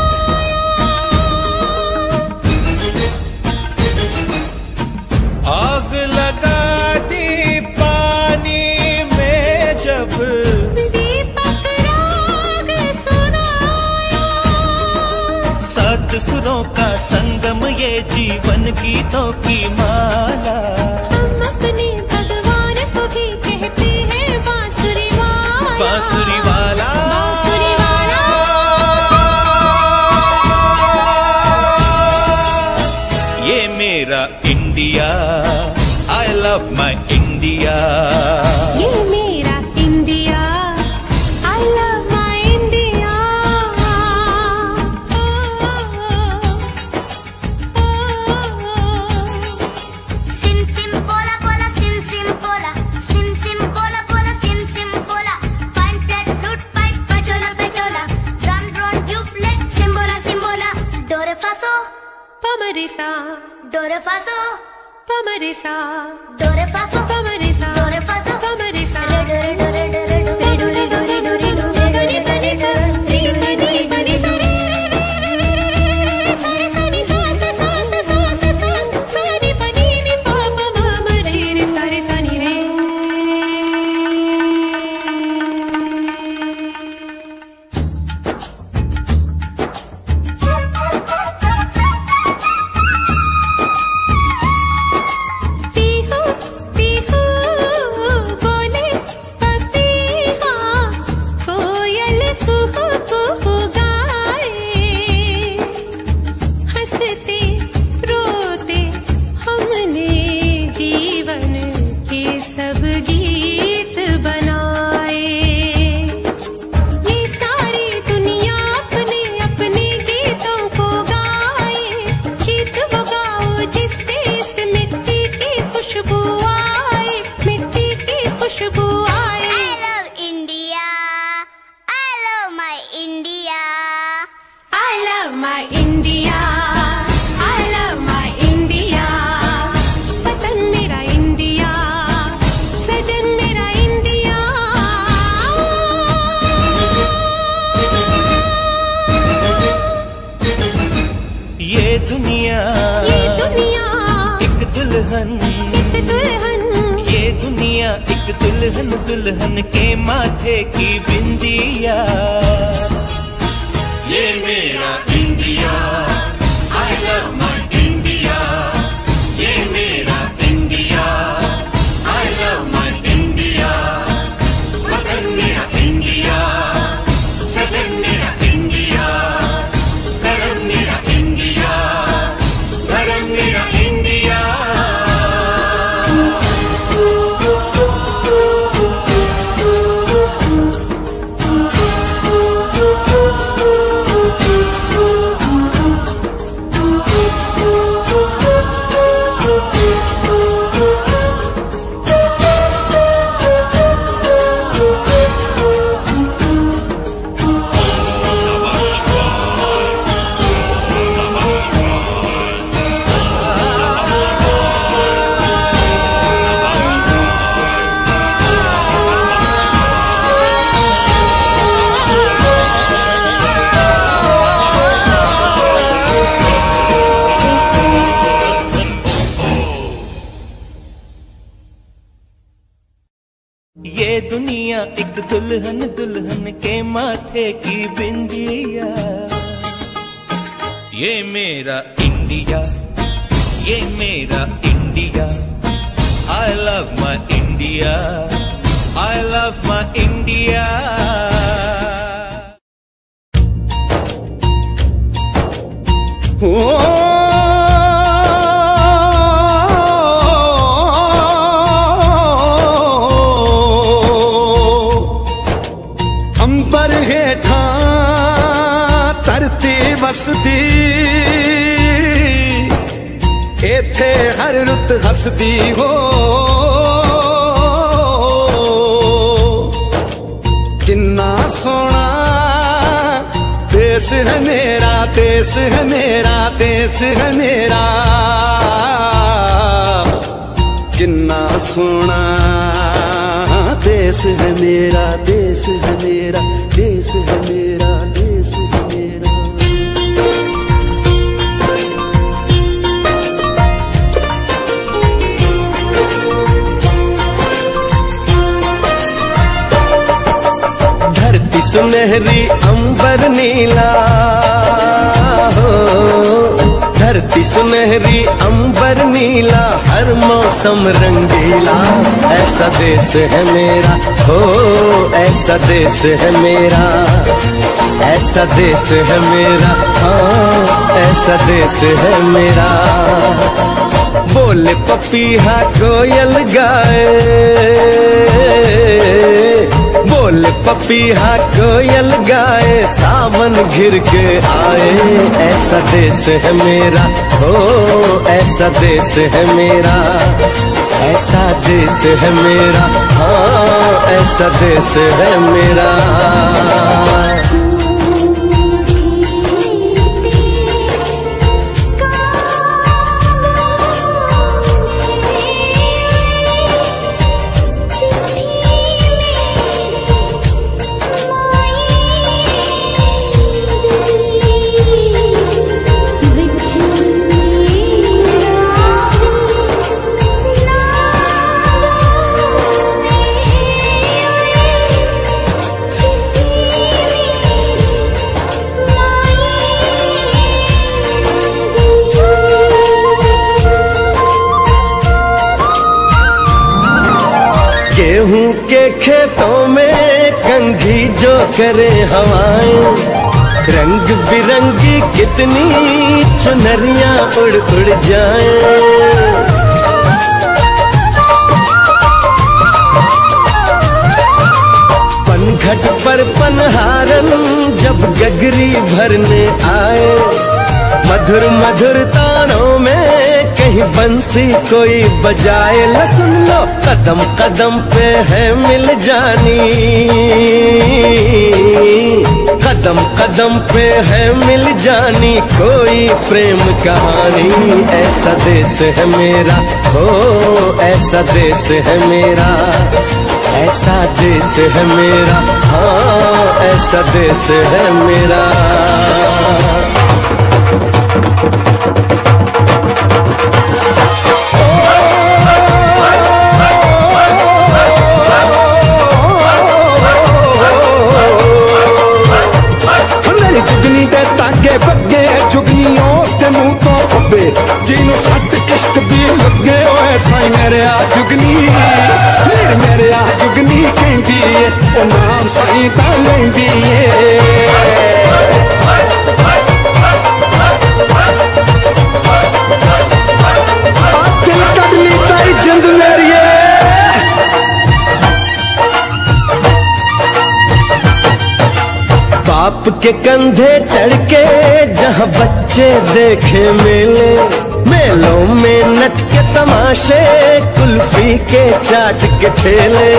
आग लगा दी पानी में, जब दीपक राग सुनाया। सत सात सुरों का संगम ये जीवन गीतों की माला। हम अपने भगवान को भी कहते हैं बांसुरी वाला, बांसुरी वाला, बांसुरी वाला। ये मेरा India, I love my India. ये मेरा India, I love my India. सिम सिम बोला बोला सिम सिम बोला, सिम सिम बोला बोला सिम सिम बोला। पाइन फ्लैट फ्लूट पाइप बजोला बजोला, ड्रम ड्रोन ट्यूबलेट सिम्बोला सिम्बोला। डोरे फासो पमरिसा, डोरे फासो पमरिसा, डोरे फासो पमरिसा, डोरे फासो पमरिसा। डोरे डोरे डोरे डोरे डोरे डोरे डोरे डोरे पनी पनी सा, री पनी पनी सा, रे रे रे रे रे रे रे रे सा सा नी सा सा सा सा सा सा सा नी पनी नी पा पा मा मा रे रे सा रे सा नी रे। पीहू पीहू बोले पपीहा, कोयल कुहू कुहू गाए। हंसते रोते हमने जीवन के सब गीत बनाए। ये सारी दुनिया अपने अपने गीतों को गाए। गीत वो गाओ जिससे इस मिट्टी की खुशबू आए, मिट्टी की खुशबू आए। I love India, I love my India। I love my India, I love my India। वतन मेरा इंडिया, सजन मेरा इंडिया। ये दुनिया, ये दुनिया एक दुल्हन, एक दुल्हन, ये दुनिया एक दुल्हन, दुल्हन के माथे की बिंदिया। ये मेरा India, I love my India. ये मेरा India, I love my India. वतन मेरा इंडिया, सजन मेरा इंडिया, धर्म मेरा इंडिया, धर्म मेरा इंडिया। ये दुनिया एक दुल्हन, दुल्हन के माथे की बिंदिया। ये मेरा इंडिया, ये मेरा India. I love my India, I love my India. अंबर हेठा धरती वसदी, एथे हर रुत हसदी हो। किन्ना सोना देश है मेरा, देश है मेरा, देश है मेरा। किन्ना सोना देश है मेरा, देश है मेरा, देश है मेरा, देश है मेरा। धरती सुनहरी अंबर नीला हो, धरती सुनहरी अंबर नीला, हर मौसम रंगीला। ऐसा देश है मेरा, हो ऐसा देश है मेरा, ऐसा देश है मेरा, हाँ ऐसा देश है मेरा। बोले पपीहा कोयल गाए, बोले पपीहा कोयल गाए, सावन घिर के आए। ऐसा देश है मेरा, हो ऐसा देश है मेरा, ऐसा देश है मेरा, हाँ ऐसा देश है मेरा। गेहूं के खेतों में कंघी जो करे हवाएं, रंग बिरंगी कितनी चुनरियां उड़ उड़ जाएं। पनघट पर पनहारन जब गगरी भरने आए, मधुर मधुर तानों में कहीं बंसी कोई बजाए। ल सुन लो कदम कदम पे है मिल जानी, कदम कदम पे है मिल जानी कोई प्रेम कहानी। ऐसा देश है मेरा, हो ऐसा देश है मेरा, ऐसा देश है मेरा, हाँ ऐसा देश है मेरा। जुगनी दे ताके बगे जुगनियों तेनू तो खब्बे, जिन्हों सट किश्त भी लगे होए साई मेरे आ जुगनी, मेरे मेरे आ जुगनी कहती है ओ नाम साई ता लेंदी है। दिल कट ली ताई जिंद मेरी बाप के कंधे चढ़ के जहाँ बच्चे देखे मेले, मेलों में नट के तमाशे कुल्फी के चाट के ठेले।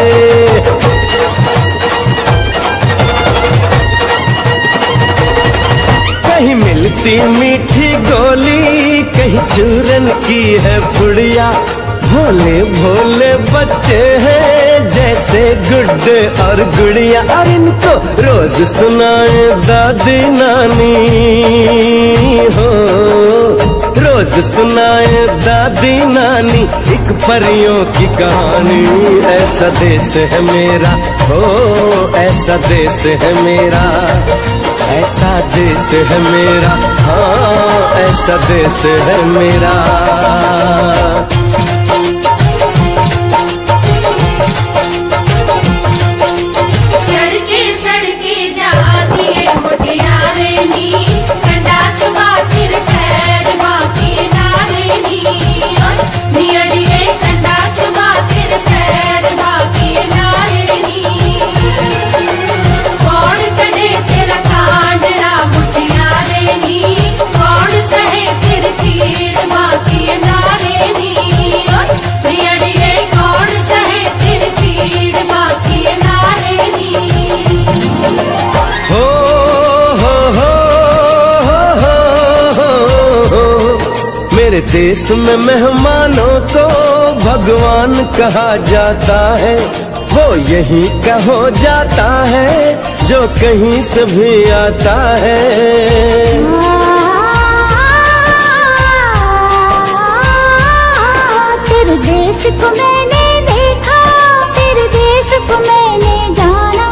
कहीं मिलती मीठी गोली, कहीं चूरन की है पुड़िया। भोले भोले बच्चे हैं जैसे गुड्डे और गुड़िया, और इनको रोज सुनाए दादी नानी, हो रोज सुनाए दादी नानी एक परियों की कहानी। ऐसा देश है मेरा, हो ऐसा देश है मेरा, ऐसा देश है मेरा, हाँ ऐसा देश है मेरा। मेरे देश में मेहमानों को भगवान कहा जाता है, वो यहीं का हो जाता है जो कहीं से भी आता है। तेरे देश को मैंने देखा, तेरे देश को मैंने जाना,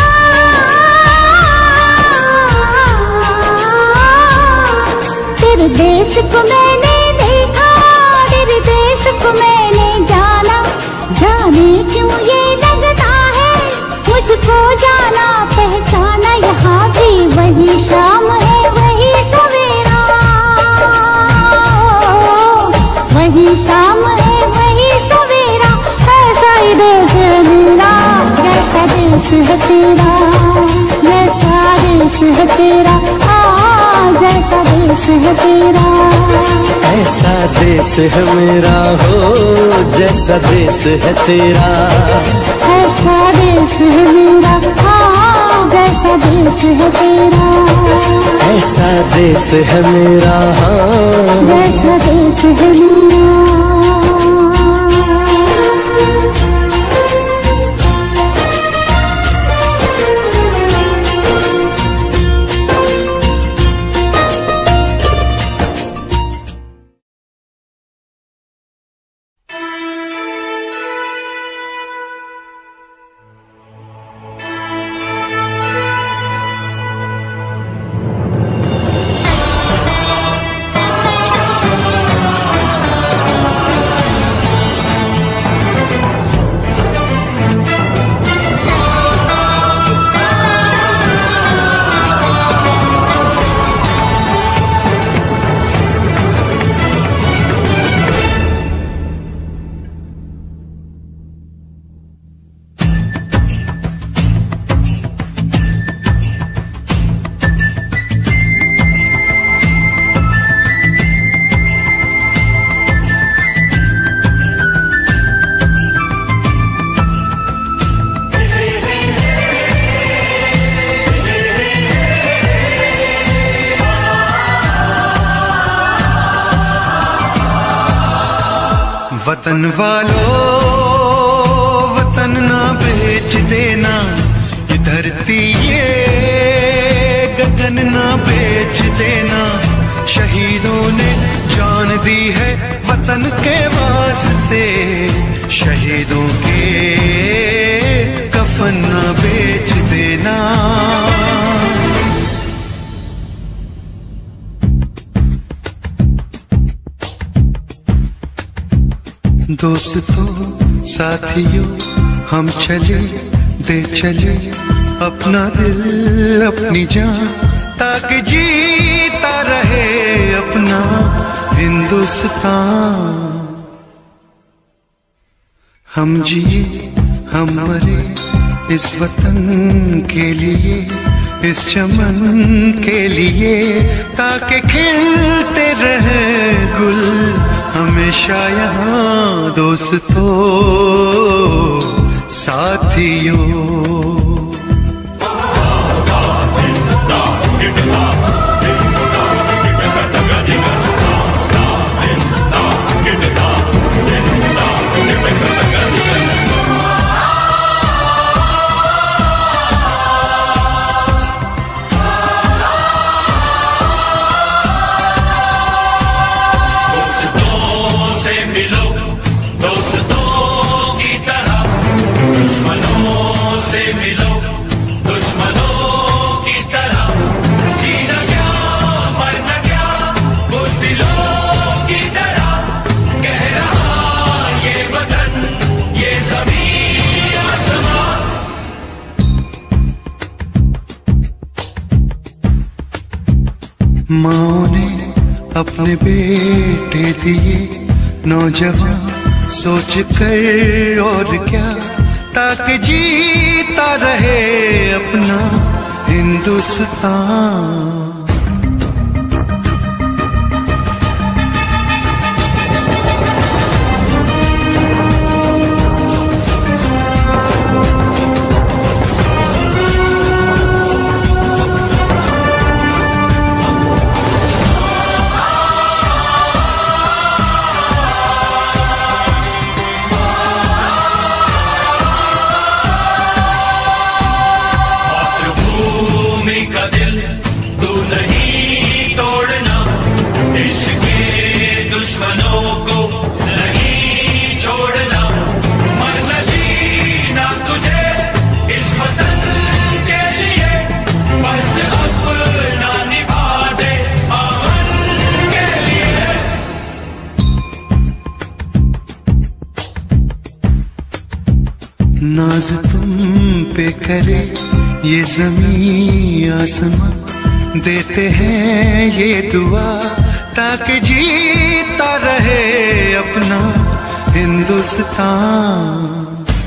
तेरे देश को मैंने देखा, तेरे देश को मैंने जाना, जाने क्यों ये लगता है मुझको जाना पहचाना। यहाँ भी वही शाम है वही सवेरा, वही शाम है वही सवेरा, ऐसा ही देश है मेरा, जैसा देश है तेरा, जैसा देश है तेरा, जैसा देश है तेरा। ऐसा देश है मेरा हो जैसा देश है तेरा, ऐसा देश है मेरा, हाँ जैसा देश है तेरा, ऐसा देश है मेरा, हाँ जैसा देश है मेरा। वतन वालों वतन ना बेच देना, ये धरती ये गगन ना बेच देना। शहीदों ने जान दी है वतन के वास्ते, शहीदों के कफन ना बेच देना। दोस्तों साथियों हम चले दे चले अपना दिल अपनी जान, ताकि जीता रहे अपना हिंदुस्तान। हम जिए हम मरे इस वतन के लिए, इस चमन के लिए, ताकि खिलते रहे गुल हमेशा यहाँ। दोस्तों साथियों माँ ने अपने बेटे दिए नौजवान सोच कर और क्या, ताकि जीता रहे अपना हिंदुस्तान। का दिल दूर नाज तुम पे करे ये जमीन आसमां, देते हैं ये दुआ ताकि जीता रहे अपना हिंदुस्तान।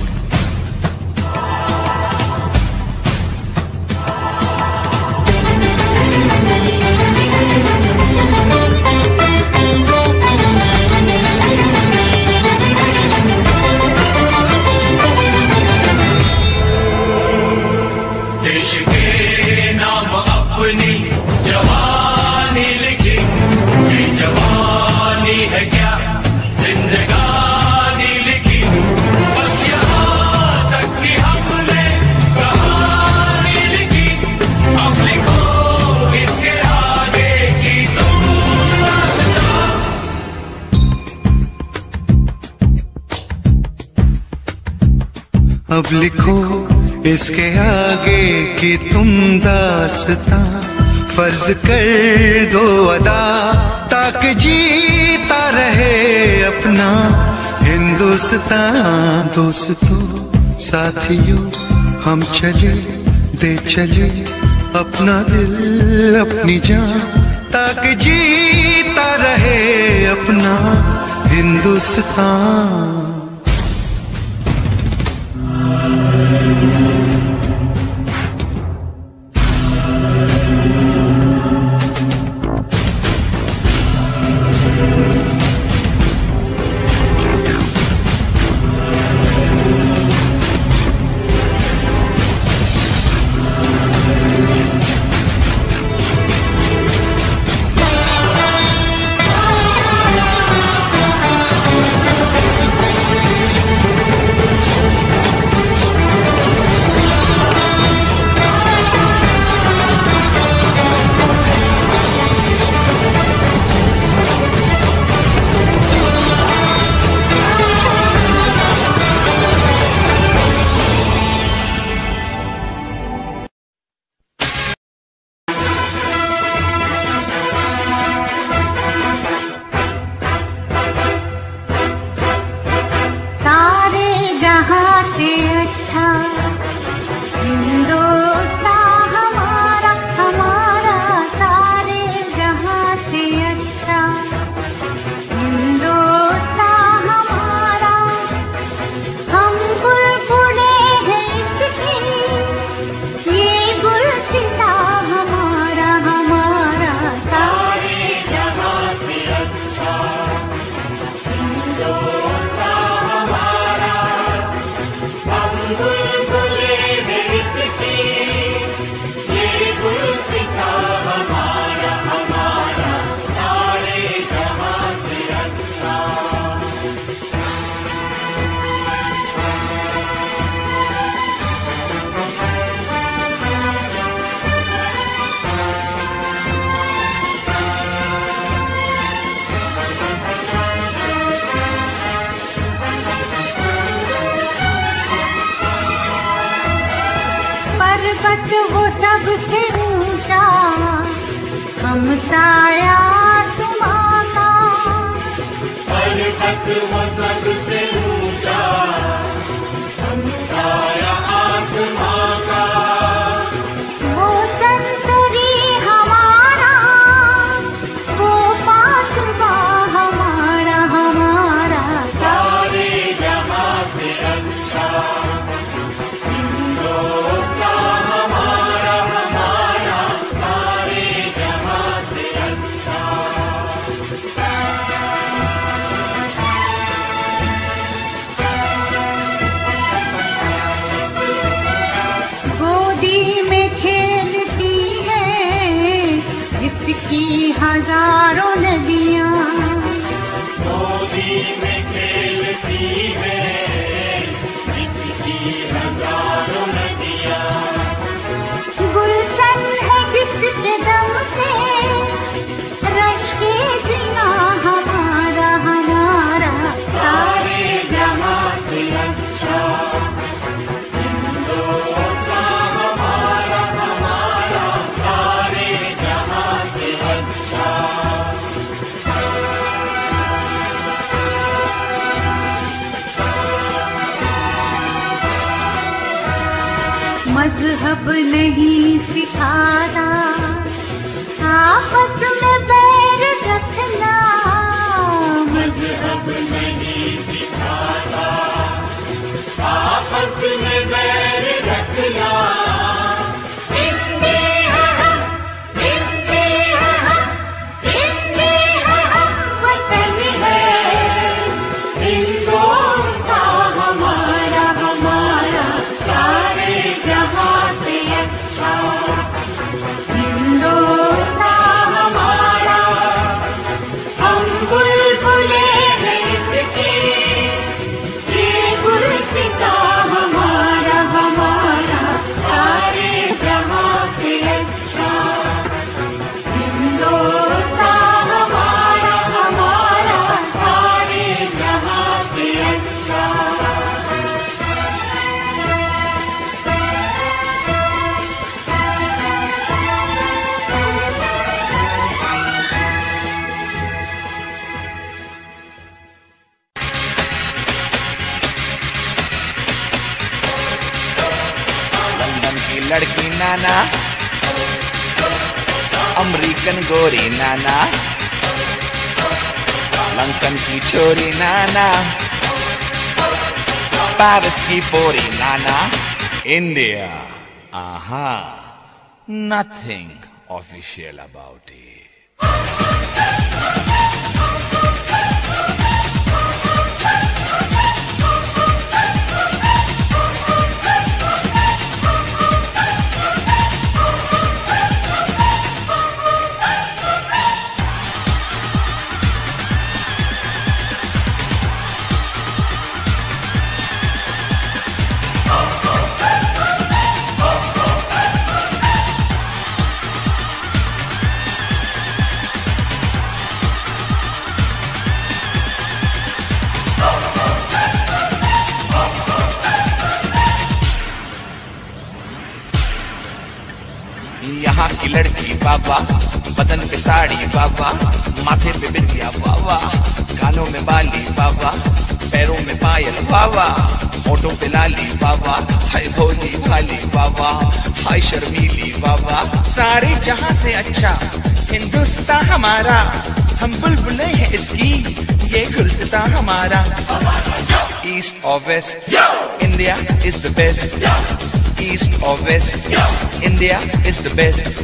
देश के नाम अपनी जवानी लिखी, ये जवानी है क्या जिंदगानी लिखी, बस यहाँ तक कि हमने कहानी लिखी, अब लिखो इसके आगे की तुम दास्तां। अब लिखो इसके आगे की तुम दास्तां, फर्ज कर दो अदा ताकि जीता रहे अपना हिंदुस्तान। दोस्तों साथियों हम चले दे चले अपना दिल अपनी जान, ताकि जीता रहे अपना हिंदुस्तान। पर्वत वो सबसे ऊंचा, हम साया तुम्हारा। पर्वत वो सबसे ऊंचा, हम साया आसमां का। वो संतरी हमारा, वो पासवा हमारा हमारा। सारे जहां से अच्छा की हजारों नदियाँ गोदी में खेलती है, जिसकी हजारों नदियाँ। गुलशन है जिसके दम से रश के जिना हमारा हमारा। सारे जहां से अच्छा हिंदुस्तान हमारा हमारा। सारे जहां से अच्छा नहीं सिखाता, आपस में बैर रखना मजहब नहीं सिखाता, आपस में बैर रखना। लड़की नाना, अमेरिकन गोरी नाना, लंदन की छोरी नाना, पेरिस की पोरी नाना, इंडिया, आहा, nothing official about it. यहाँ की लड़की बाबा, बदन पे साड़ी बाबा, माथे पे बिंदिया बाबा, कानों में बाली बाबा, पैरों में पायल बाबा, होठों पे लाली बाबा, हाय भोली भाली बाबा, हाय शर्मीली बाबा। सारे जहां से अच्छा हिंदुस्तान हमारा, हम बुलबुले हैं इसकी, ये गुलसितां हमारा। East or west, India is the best. East or west, India is the best.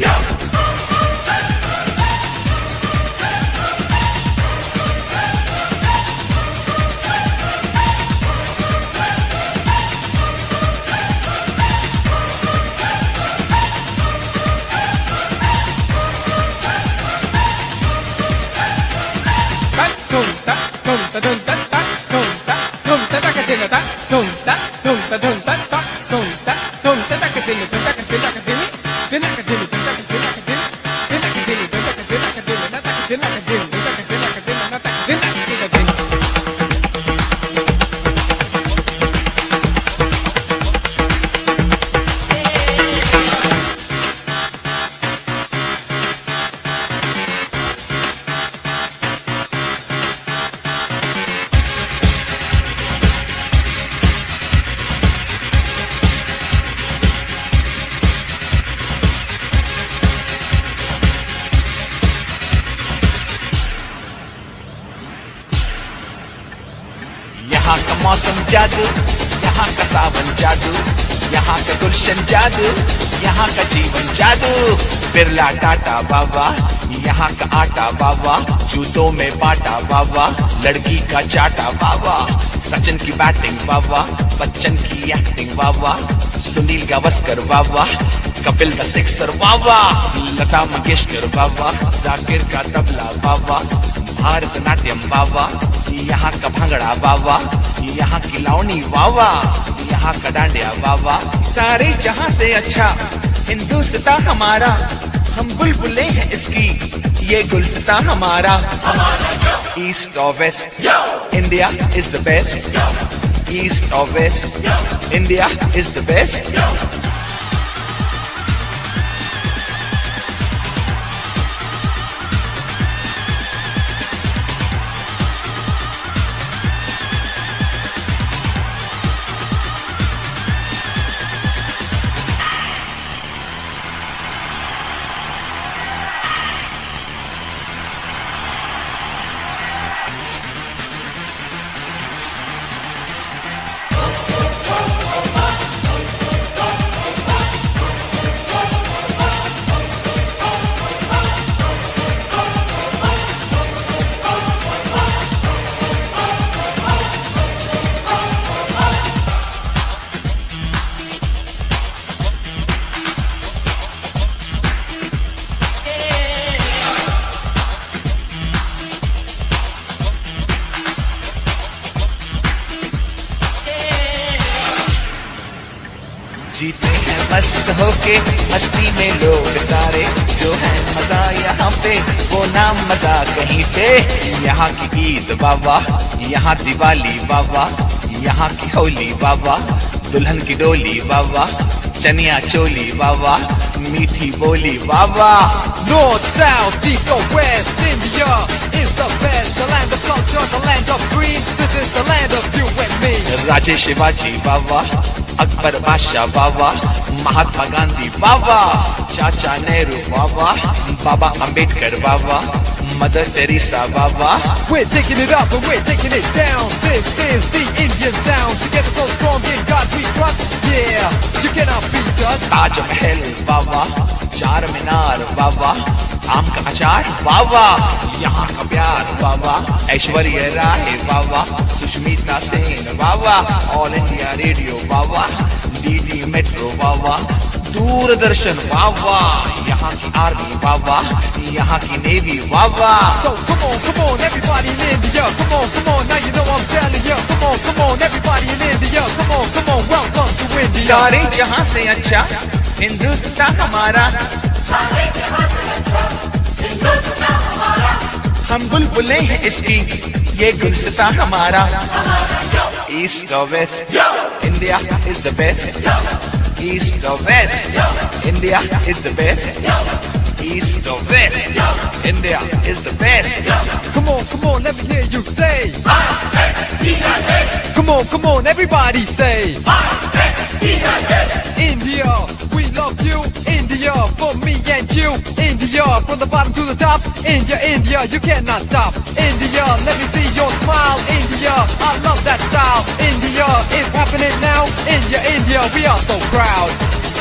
यहाँ का मौसम जादू, यहाँ का सावन जादू, यहाँ का गुलशन जादू, यहाँ का जीवन जादू। बिरला टाटा बाबा, यहाँ का आटा बाबा, जूतों में बाटा बाबा, लड़की का चाटा बाबा। सचिन की बैटिंग बाबा, बच्चन की एक्टिंग बाबा, सुनील गावस्कर बाबा, कपिल द सिक्सर बाबा, लता मंगेशकर बाबा, जाकिर का तबला बाबा, भारतनाट्यम बाबा, यहाँ का भांगड़ा बाबा, यहाँ की लावनी बाबा, यहाँ का डांडिया बाबा। सारे जहां से अच्छा हिंदुस्तान हमारा, हम बुलबुले हैं इसकी, ये गुलसितां हमारा। East or west, India is the best. East or west, India is the best. मस्त होके मस्ती में लोग सारे, जो है मजा यहाँ पे वो नाम मजा कहीं पे। यहाँ की ईद बाबा, यहाँ दिवाली बाबा, यहाँ की होली बाबा, दुल्हन की डोली बाबा, चनिया चोली बाबा, मीठी बोली बाबा। North, south, east or west, India is the best. The land of culture, the land of green. This is the land of you and me. राजे शिवाजी बाबा, अकबर बादशाह बाबा, महात्मा गांधी बाबा, चाचा नेहरू बाबा, बाबा अंबेडकर बाबा, मदर टेरेसा बाबा। We're taking it up and we're taking it down. This is the Indian sound. Together so strong in God we trust. Yeah, you cannot beat us. Taj Mahal बाबा, Charminar बाबा, आम का अचार बाबा, यहाँ का प्यार बाबा, ऐश्वर्या राय बाबा, सुष्मिता सेन बाबा, ऑल इंडिया रेडियो बाबा, डीडी मेट्रो बाबा, दूरदर्शन बाबा, यहाँ की आर्मी बाबा, यहाँ की नेवी बाबा। So come on, come on, everybody in India. Come on, come on, now you know I'm telling you. Come on, come on, everybody in India. Come on, come on, welcome to India. सारे जहाँ से अच्छा हिंदुस्तान हमारा, हम बुलबुलें हैं इसकी, ये गुलसिता हमारा। East or west, India is the best. East or west, India is the best. East or west, India is the best. Come on, come on, let me hear you say. Come on, come on, everybody say. India, we love you. India, for me and you. India, from the bottom to the top. India, India, you cannot stop. India, let me see your smile. India, I love that style. India, it's happening now. India, India, we are so proud.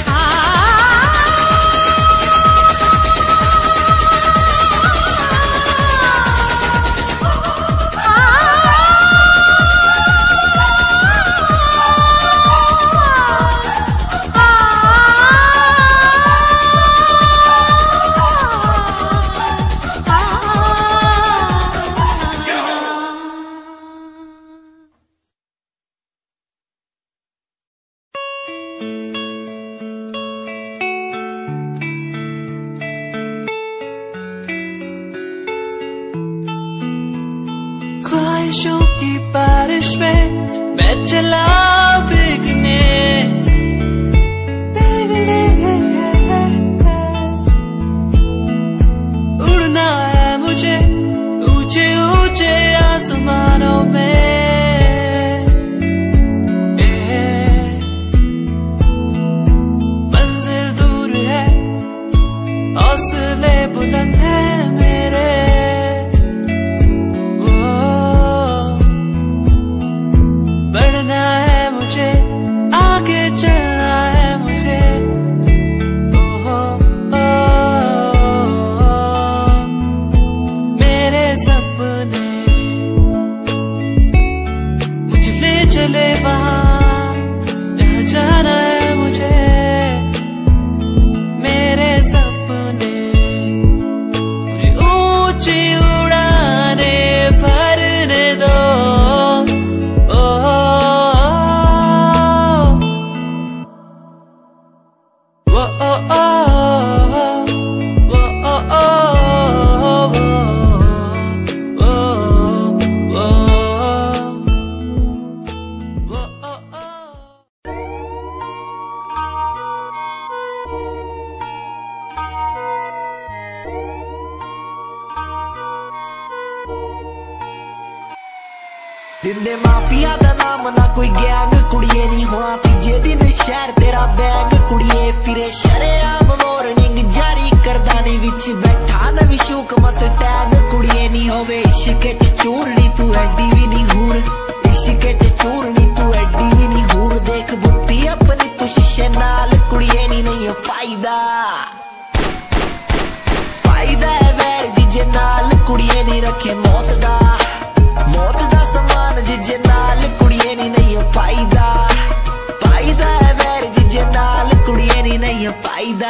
ख्वाहिशों की बारिश में मैं चला भीगने, भीगने उड़ना है मुझे ऊंचे ऊंचे आसमानों में। मंजिल दूर है, हौसले बुलंद है मेरे। बढ़ना है मुझे, आगे चलना है मुझे। ओ, ओ, ओ, मेरे सपने मुझे ले चले वहाँ जहाँ जाना है मुझे। मेरे सपने मुझे ऊंची उड़ाने भरने दो। दिंदे माफिया दा नाम ना कोई गैंग, कुड़िए नहीं होना तीजे दिन शहर तेरा बैग। कुड़िए फिरे शरेआम मॉर्निंग जारी करदाने विच बैठा नवी शूक मस टैग। कुड़िए नहीं होवे इश्क च चूरनी तू एडी भी नहीं हूर, इश्क च चूरनी तू एडी भी नहीं हूर। देख बुट्टी अपनी तू शीशे नाल, कुड़िए नहीं नहीं फायदा फायदा है वैर जिजे नाल। कुड़िए नहीं रखे मौत दा, मौत दा समान जिजे नाल। कुड़िए नी नहीं फायदा फायदा है वैर जिजे नाल। कुड़िए नी नहीं फायदा।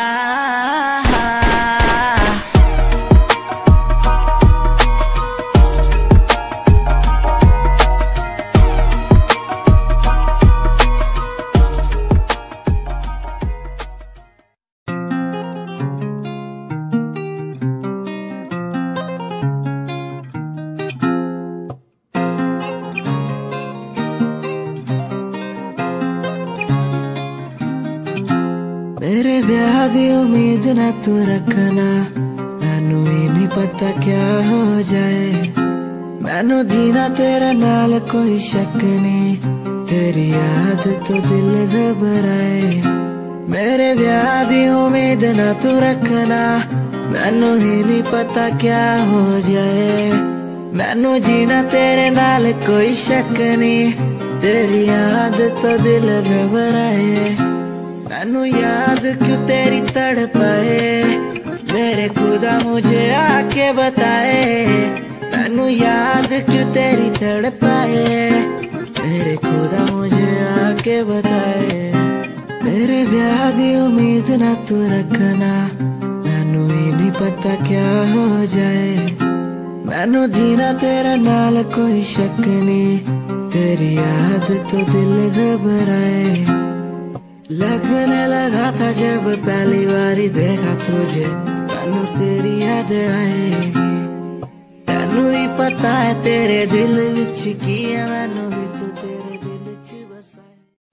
दी उम्मीद ना तू रखना, मैनू ही नहीं पता क्या हो जाए। मैनू दीना तेरे नाल कोई शक नहीं, तेरी याद तो दिल घबराए। मेरे ब्याह दी उम्मीद ना तू रखना, मैनू ही नहीं पता क्या हो जाए। मैनू जीना तेरे नाल कोई शक नहीं, तेरी याद तो दिल घबराए। मैनू याद क्यों तेरी तड़पाए, मेरे खुदा मुझे आके बताए। मैनू याद क्यों तेरी तड़पाए, मेरे खुदा मुझे आके बताए। मेरे ब्याह दी उम्मीद ना तू रखना, मैनू ही नहीं पता क्या हो जाए। मैनू जीना तेरे नाल कोई शक नहीं, तेरी याद तो दिल घबराए। लगने लगा था जब पहली बारी देखा तुझे, मैनू तेरी याद आएगी। मैनू ही पता है तेरे दिल विच की है, मैनू भी तो तेरे दिल विच बसाए।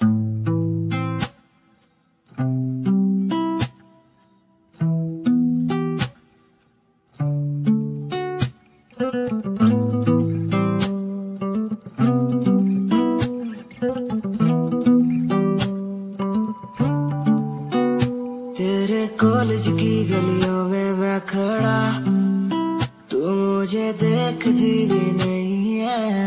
तेरे कॉलेज की गलियों में मैं खड़ा, तू मुझे देखती भी नहीं है।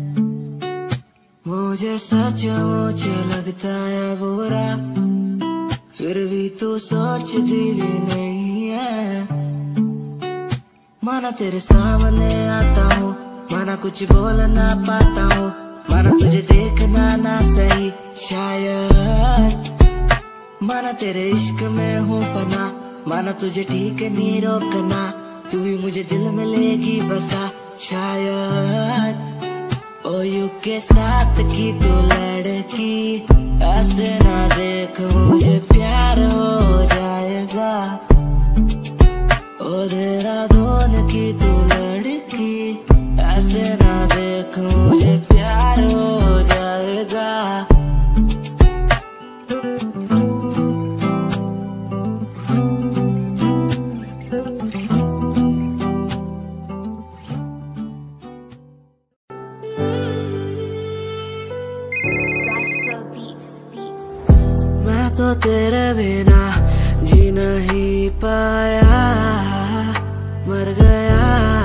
मुझे सचमुच लगता है बुरा, फिर भी तू सोचती भी नहीं है। माना तेरे सामने आता हूँ, माना कुछ बोल ना पाता हूँ, माना तुझे देखना ना सही शायद। माना तेरे इश्क में हूँ पना, माना तुझे ठीक नहीं रोकना, तू भी मुझे दिल में लेगी बसा शायद। ओ यू के साथ की तू लड़की, ऐसे ना देख मुझे प्यार हो जाएगा। ओ देहरादून की तू लड़की, ऐसे ना देख मुझे प्यार हो जाएगा। मैं तो तेरे बिना जी नहीं पाया, मर गया।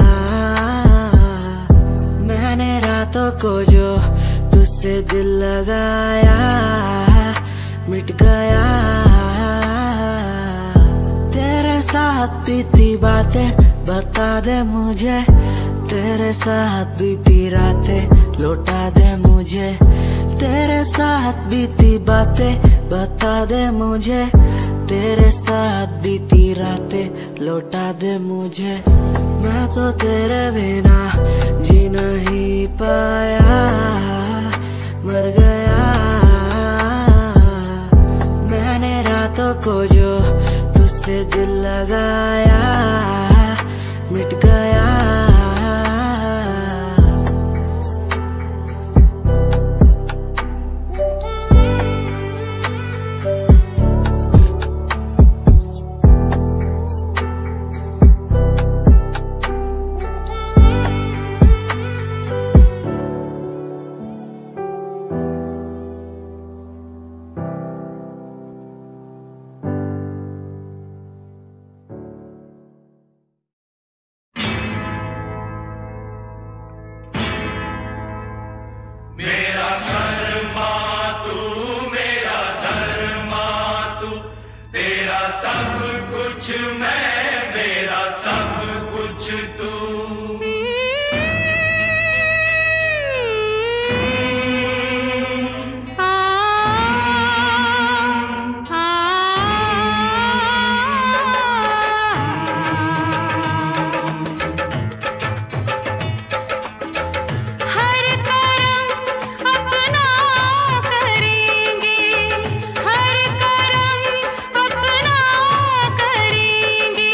मैंने रातों को जो तुझसे दिल लगाया, मिट गया। तेरे साथ बीती बातें बता दे मुझे, तेरे साथ बीती रातें लौटा दे मुझे। तेरे साथ बीती बातें बता दे मुझे, तेरे साथ बीती रातें लौटा दे मुझे। मैं तो तेरे बिना जी नहीं पाया, मर गया। मैंने रातों को जो तुझसे दिल लगाया, मिट गया। मेरा धर्मा तू, मेरा धर्मा तू, तेरा सब कुछ मैं, मेरा सब कुछ तू। करेंगे,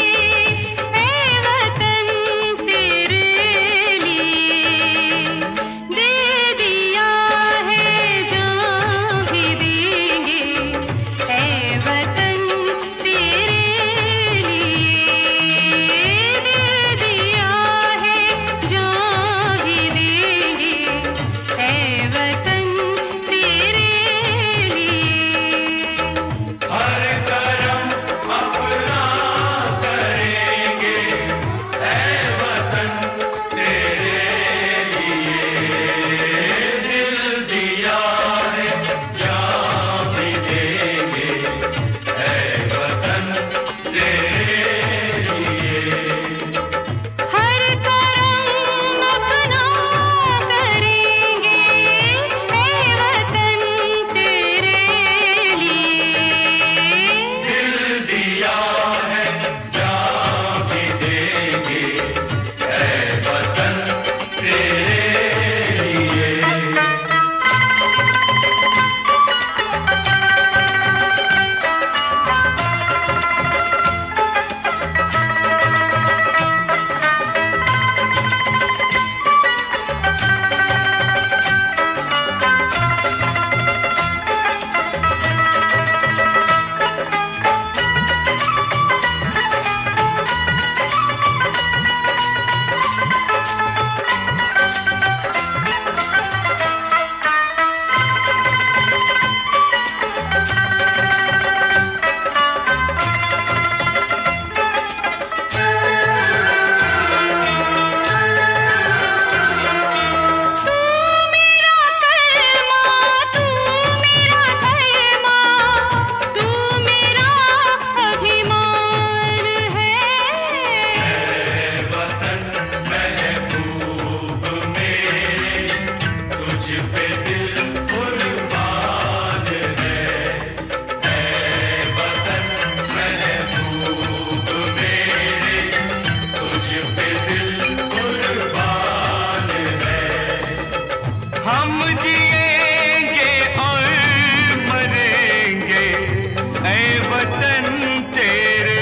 दिल कुर्बान है। हम जिएंगे और मरेंगे ऐ वतन तेरे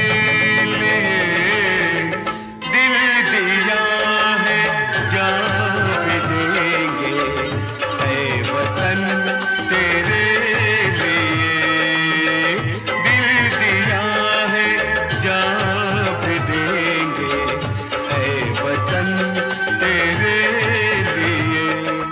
लिए, दिल दिया है जान भी देंगे ऐ वतन तेरे लिए, दिल दिया है जान भी देंगे ऐ वतन तेरे लिए।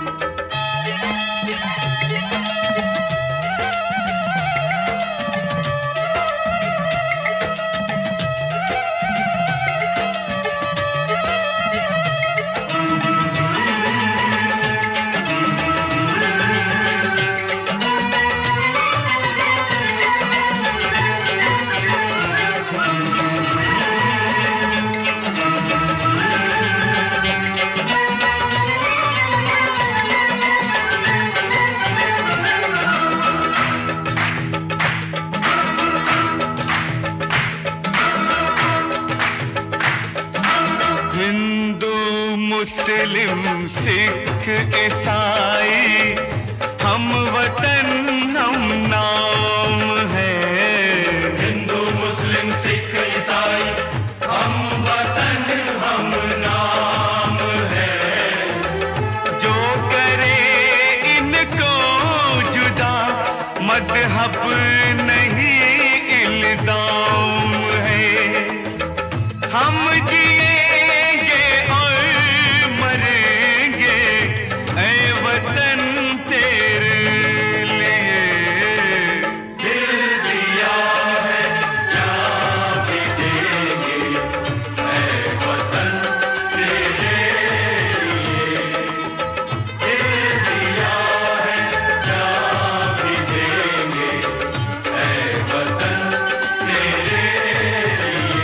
हिंदू मुस्लिम सिख ईसाई हम वतन हम नाम है। हिंदू मुस्लिम सिख ईसाई हम वतन हम नाम है। जो करे इनको जुदा मजहब नहीं इल्जाम है। हम जिएंगे और मरेंगे ऐ वतन तेरे लिए, दिल दिया है जान भी देंगे ऐ वतन तेरे लिए, दिल दिया है जान भी देंगे ऐ वतन तेरे लिए।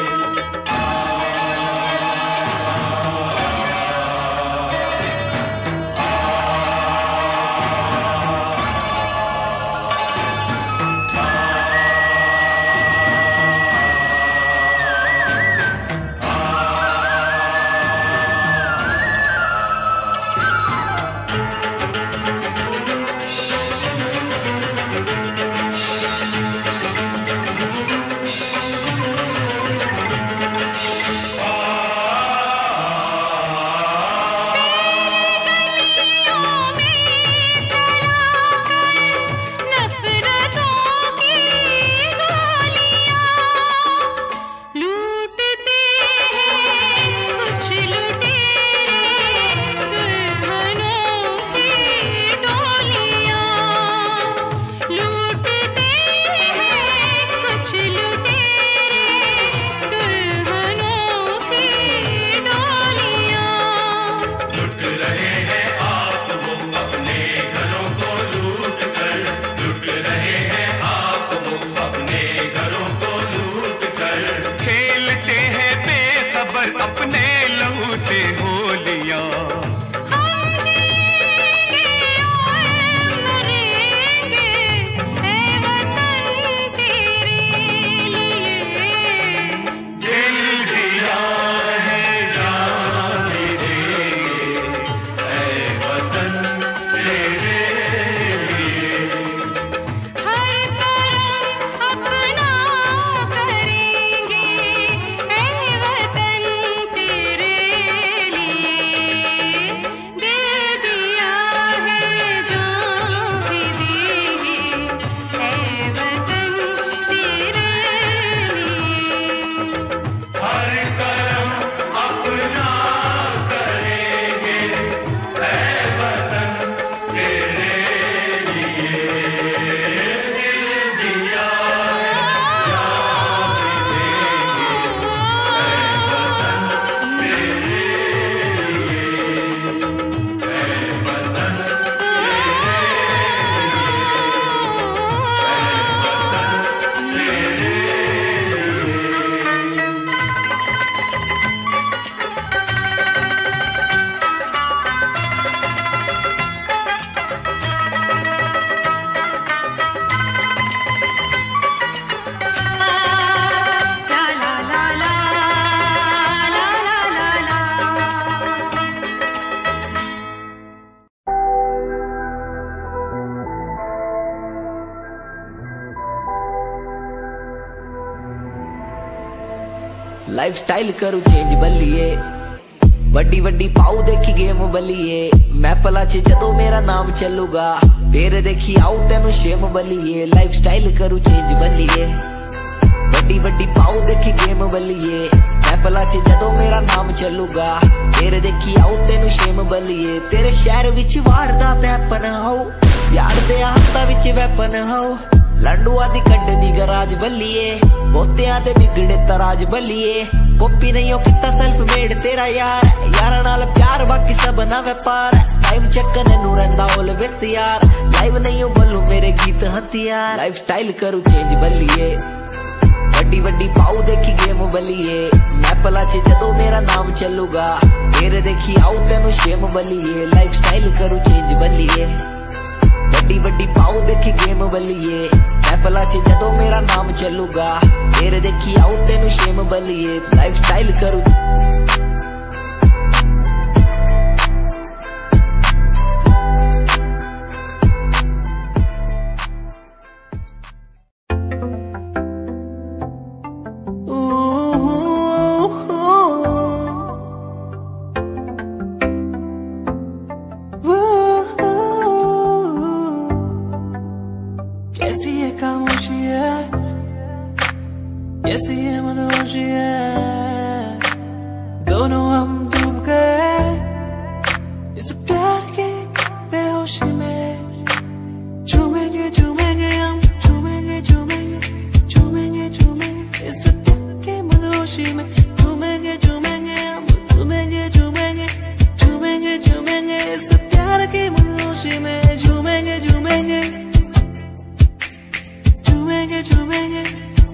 अपने लहू से होलियां तेरे लिए लाइफ स्टाइल करू चेंज बल्लिए वड्डी वड्डी पाऊ देखी गेम बल्लिए मैं पला च जदों मेरा नाम चलूगा फिर देखी आऊ तेनू शेम बल्लिए लाइफ स्टाइल करू चेंज बल्लिए वड्डी वड्डी पाऊ देखी गेम बल्लिए मैं पला च जदों मेरा नाम चलूगा फिर देखी आऊ तेनू शेम बल्लिए तेरे शहर विच वारदात हैपन हाउ यार दे हाथा विच वैपन हाउ लंडुआ दी कड्डनी गराज बल्लिए बोतियां ते बिगड़े तराज बल्लिए कॉपी नहीं हो किता सेल्फ मेड तेरा यार यार नाल प्यार बाकी सब ना व्यापार टाइम चक्कर नू रंदा ऑलवेज तैयार लाइव नहीं हो बोलू मेरे गीत हथियार लाइफ स्टाइल करू चेंज बल्लिए वड्डी वड्डी पाऊ देखी गेम बल्लिए मैं पला च जदों मेरा नाम चलूगा फिर देखी आऊ तेनू शेम बल्लिए लाइफ स्टाइल करू चेंज बल्लिए वड्डी वड्डी पाऊ देखी गेम बल्लिए मैं पला च जदों मेरा नाम चलूगा फिर देखी आऊ तेनू शेम बल्लिए लाइफ स्टाइल करू कैसी ये खामोशी है कैसी ये मदहोशी है दोनों हम डूब गए इस प्यार की बेहोशी में झूमेंगे झूमेंगे हम झूमेंगे झूमेंगे झूमेंगे झूमेंगे इस प्यार की मदहोशी में झूमेंगे झूमेंगे हम झूमेंगे झूमेंगे झूमेंगे झूमेंगे इस प्यार की मदहोशी में झूमेंगे झूमेंगे झूमेंगे झूमेंगे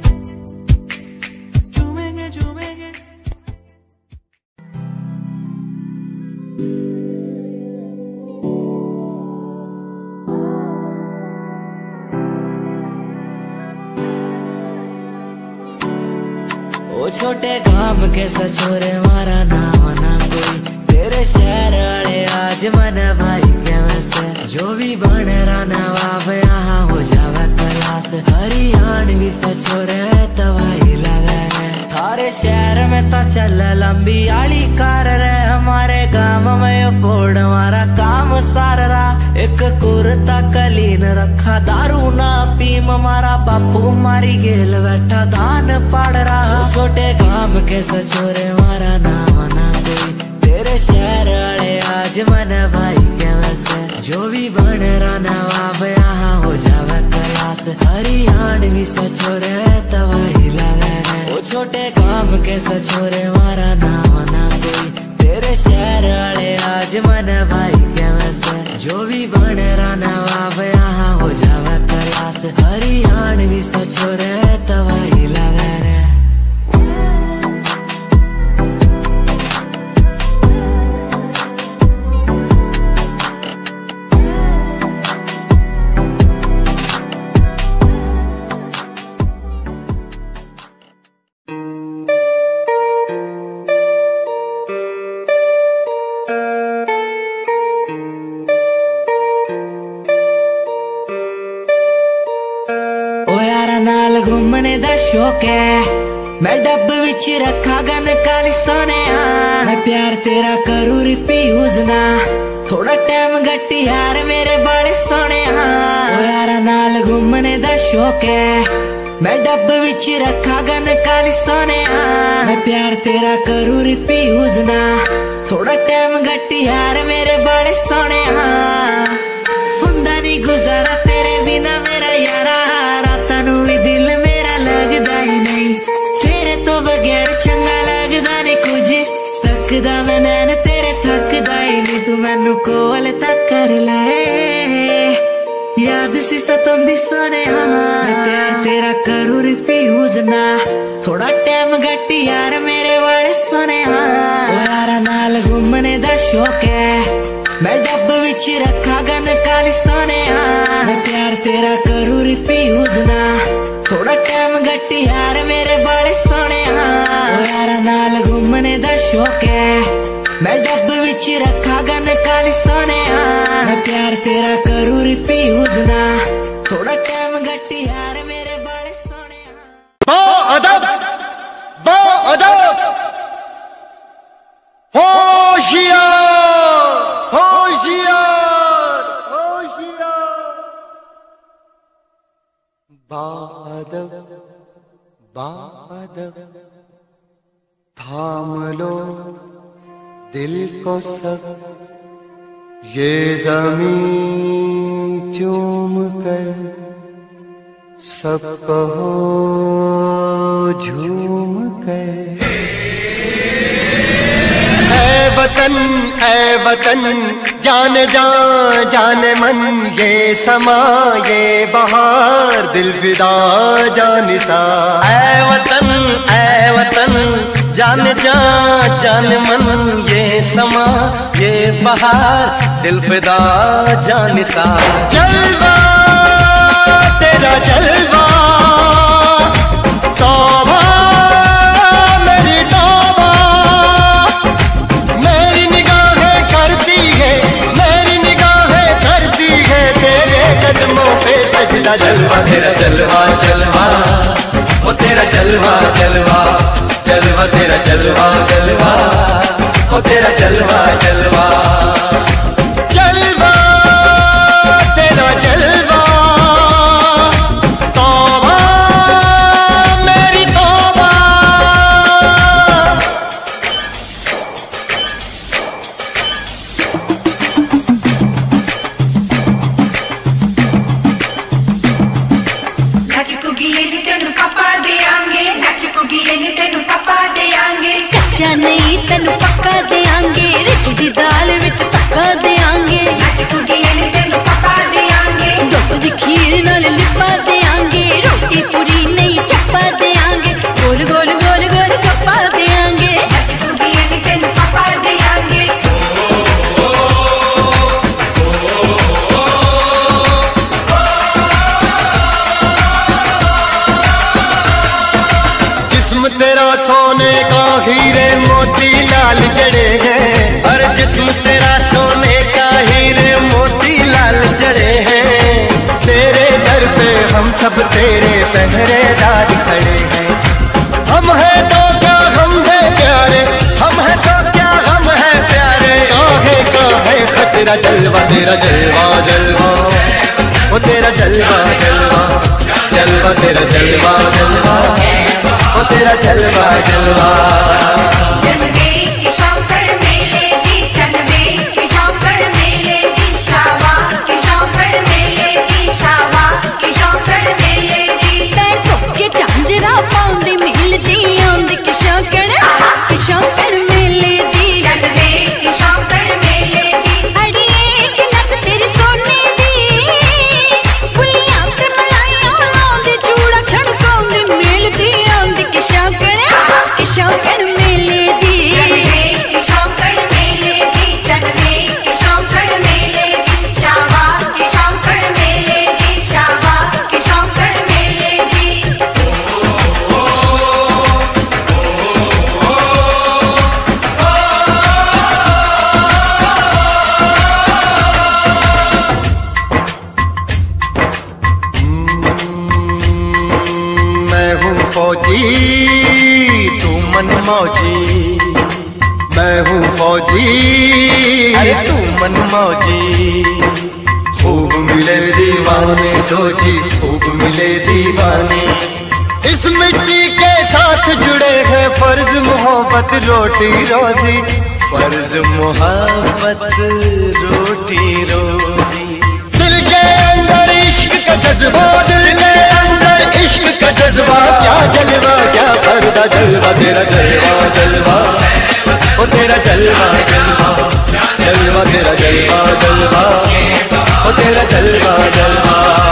झूमेंगे झूमेंगे ओ छोटे काम के सचोरे मारा नाम ना कोई तेरे शहर वाले आज मन भाई के वैसे जो भी बन रहा नवाब यहाँ हो जावे कलास हरियाणवी सचोरे तवाई लगे थारे शहर में तो चल लंबी आली कार रे हमारे गांव में फोड़ हमारा काम सार रहा एक कुर्ता कलीन रखा दारू ना पीम हमारा बापू मारी गेल बैठा दान पाड़ रहा छोटे काम के सचोरे मारा नाम ना कोई तेरे शहर वाले आज मन भाई के वैसे जो भी बन रहा नवाब यहाँ हो जावे कलास हरियाणवी सचोरे तवाई लगे वो छोटे काम के सचोरे मारा नाम ना कोई तेरे शहर वाले आज मन भाई के वैसे जो भी बन रहा नवाब यहाँ हो जावे कलास हरियाणवी सचोरे तवाई लगे घूमने दा शौक है मैं डब विच रखा गन काली सोने मैं प्यार तेरा करूँ रिफ्यूज ना थोड़ा टाइम गट्टी यार मेरे बड़े सोने ओ यार नाल घूमने दा शौक है मैं डब विच रखा गन काली सोने मैं प्यार तेरा करूँ रिफ्यूज ना थोड़ा टाइम गट्टी यार मेरे बड़े सोने हुंदा नहीं गुजारा तेरे बिना मेरा यारा रातां नूं भी दिल मेरा लगदा ही नहीं तेरे तो बगैर चंगा लगदा नहीं कुछ तकदा मैं नैन तेरे थकदा ही नहीं तू मैनू कोल तक कर ले याद सी सतंदी सोने प्यार तेरा करूँ रिफ्यूज ना थोड़ा टाइम गट्टी यार मेरे वाले सोने यार नाल घूमने दा शौक है मैं डब विच रखा गन काली सोने मैं प्यार तेरा करूँ रिफ्यूज ना थोड़ा टाइम गट्टी यार मेरे बड़े सोने यार नाल घूमने दा शौक है मैं डब विच रखा गन काली सोने मैं प्यार तेरा करूँ रिफ्यूज ना थोड़ा टाइम गट्टी यार मेरे बड़े सोने बा अदब बा अदब बादल थाम लो दिल को सब, ये ज़मीं चूम कर सब कहो झूम कर। ऐ वतन ऐ वतन जाने जा जाने मन, ये समा ये बहार दिल फिदा जानिसा। ऐ वतन ऐ वतन जाने जा जाने मन, ये समा ये बहार दिल फिदा जानिसा। जलवा तेरा जलवा तौबा मेरी तौबा, मेरी निगाहें करती है मेरी निगाहें करती है तेरे कदमों पे सजदा। जलवा तेरा जलवा जलवा वो तेरा जलवा जलवा जलवा तेरा जलवा जलवा वो तेरा जलवा जलवा जलवा तेरा जलवा तौबा मेरी तौबा। नचकुगी नी तेनू पापा देंगे, नचकुगी नी तेनू पापा देंगे। कच्चा नहीं तेनू पक्का देंगे, रिच दी दाल विच तक्का देंगे। नचकुगी नी तेनू पापा देंगे, दुध दी खीर नाल लिपा देंगे। रोटी पूरी नहीं चप्पा देंगे, गोल गोल गोल गोल कप्पा देंगे। नचकुगी नी तेनू पापा देंगे। जिस्म तेरा सोने का हीरे मोती लाल जड़े हैं, हर जिस्म तेरा सोने का हीरे मोती लाल जड़े हैं। तेरे दर पे हम सब तेरे पहरेदार खड़े हैं। हम हैं तो क्या हम हैं प्यारे, हम हैं तो क्या हम हैं प्यारे। काहे काहे खतरा जलवा तेरा जलवा जलवा वो तेरा जलवा जलवा जलवा तेरा जलवा जलवा वो तेरा जलवा जलवा। जनवे की शौकड़ मेले दी, जनवे की शौकड़ मेले दी, शावा की शौकड़ मेले दी, शावा की शौकड़ मेले दी। पैर धोके झांझरा पाउंदी मिलदी आंदी कि शौकड़ कि शौकड़ मेले दी। जनवे की शौकड़ मेले दी, अड़िए कि नक तेरी सोने दी, फुलियां ते मलाइयां लाउंदी चूड़ा छड़काउंदी मिलदी आंदी कि शौकड़ कि शौकड़ मेले दी। जनवे की शौकड़ मेले दी, जनवे की शौकड़ मेले दी, शावा की शौकड़ मेले दी, शावा की शौकड़ मेले दी। मैं हूँ फौजी तू मन मौजी, मैं हूँ फौजी अरे तू मन मौजी। खूब मिले दीवाने दो जी खूब मिले दीवाने। इस मिट्टी के साथ जुड़े हैं फर्ज मोहब्बत रोटी रोजी, फर्ज मोहब्बत रोटी रोजी। दिल के अंदर इश्क का जज्बा, दिल के अंदर इश्क का जज्बा। क्या जलवा क्या पर्दा जलवा तेरा जलवा जलवा वो तेरा जलवा जलवा जलवा तेरा जलवा जलवा वो तेरा जलवा जलवा।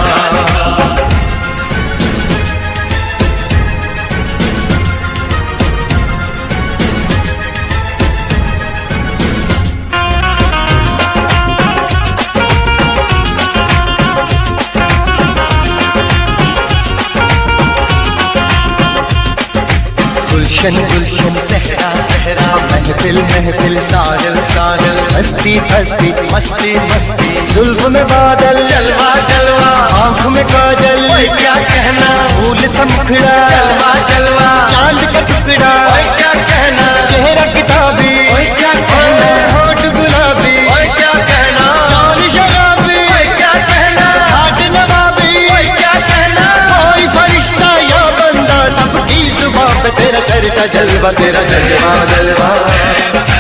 गुलशन गुलशन सहरा सहरा, महफिल महफिल साहिल साहिल, हस्ती हस्ती मस्ती मस्ती। जुल्फ में बादल जलवा जलवा, आँख में काजल, ओए क्या कहना फूल समखड़ा। जलवा जलवा, चांद का टुकड़ा, ओए क्या कहना चेहरा किताबी, ओए क्या कहना होठ गुलाबी, ओए क्या कहना चाल शराबी, ओए क्या कहना हाथ नवाबी, ओए क्या कहना। कोई फरिश्ता या बंदा सबकी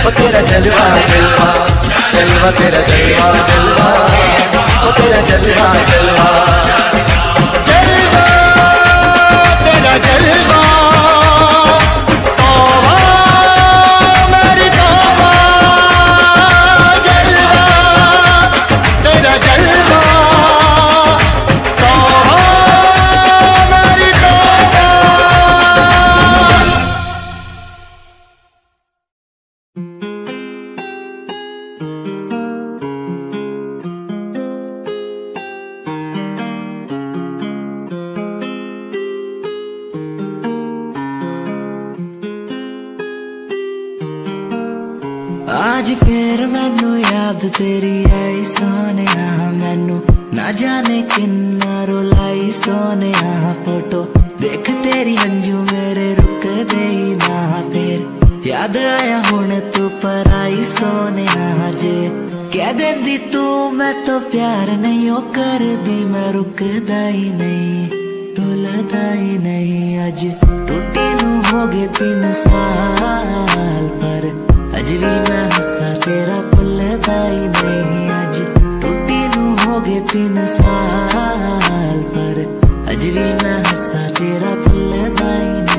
ओ तेरा जलवा जलवा जलवा तेरा जलवा जलवा ओ तेरा जलवा जलवा जलवा तेरा जलवा तौबा मेरी तौबा जलवा तेरा जलवा तौबा मेरी तौबा। आज फिर मैनू याद तेरी आई सोने मैनू ना जाने किन्ना रुलाई सोने फोटो देख तेरी हंजू मेरे रुक दे ना फिर याद आया हुण तू पर आई सोने जे कह देंदी तू मैं तो प्यार नहीं ओ कर दी मैं रुकदा ही नहीं रुलदा ही नहीं। अज टूटी नू हो गए तीन साल पर अज भी मैं हंसा तेरा भुलदा ही नहीं। अज टूटी नू हो गए तीन साल पर अज भी मैं हंसा तेरा भुलदा ही नहीं।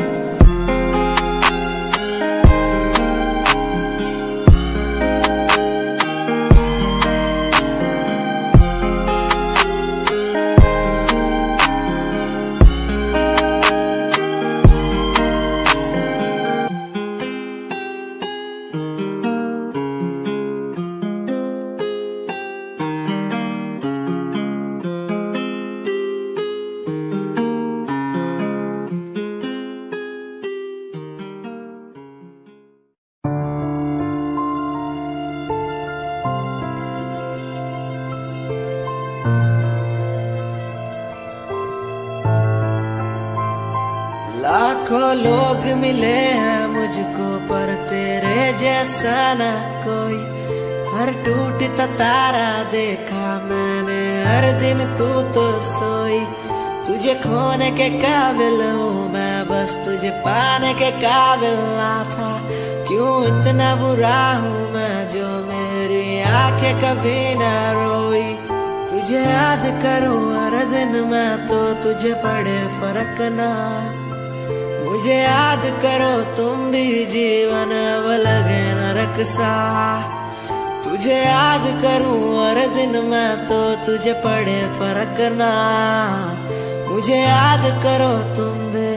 लाखों लोग मिले हैं मुझको पर तेरे जैसा ना कोई। हर टूटता तारा देखा मैंने हर दिन तू तो सोई। तुझे खोने के काबिल हूँ मैं बस तुझे पाने के काबिल ना था। क्यों इतना बुरा हूँ मैं जो मेरी आंखें कभी ना रोई। तुझे याद करूँ हर दिन मैं तो तुझे पड़े फर्क ना। मुझे याद करो तुम भी जीवन अब लगे नरक सा। तुझे याद करूं हर दिन मैं तो तुझे पड़े फर्क ना। मुझे याद करो तुम भी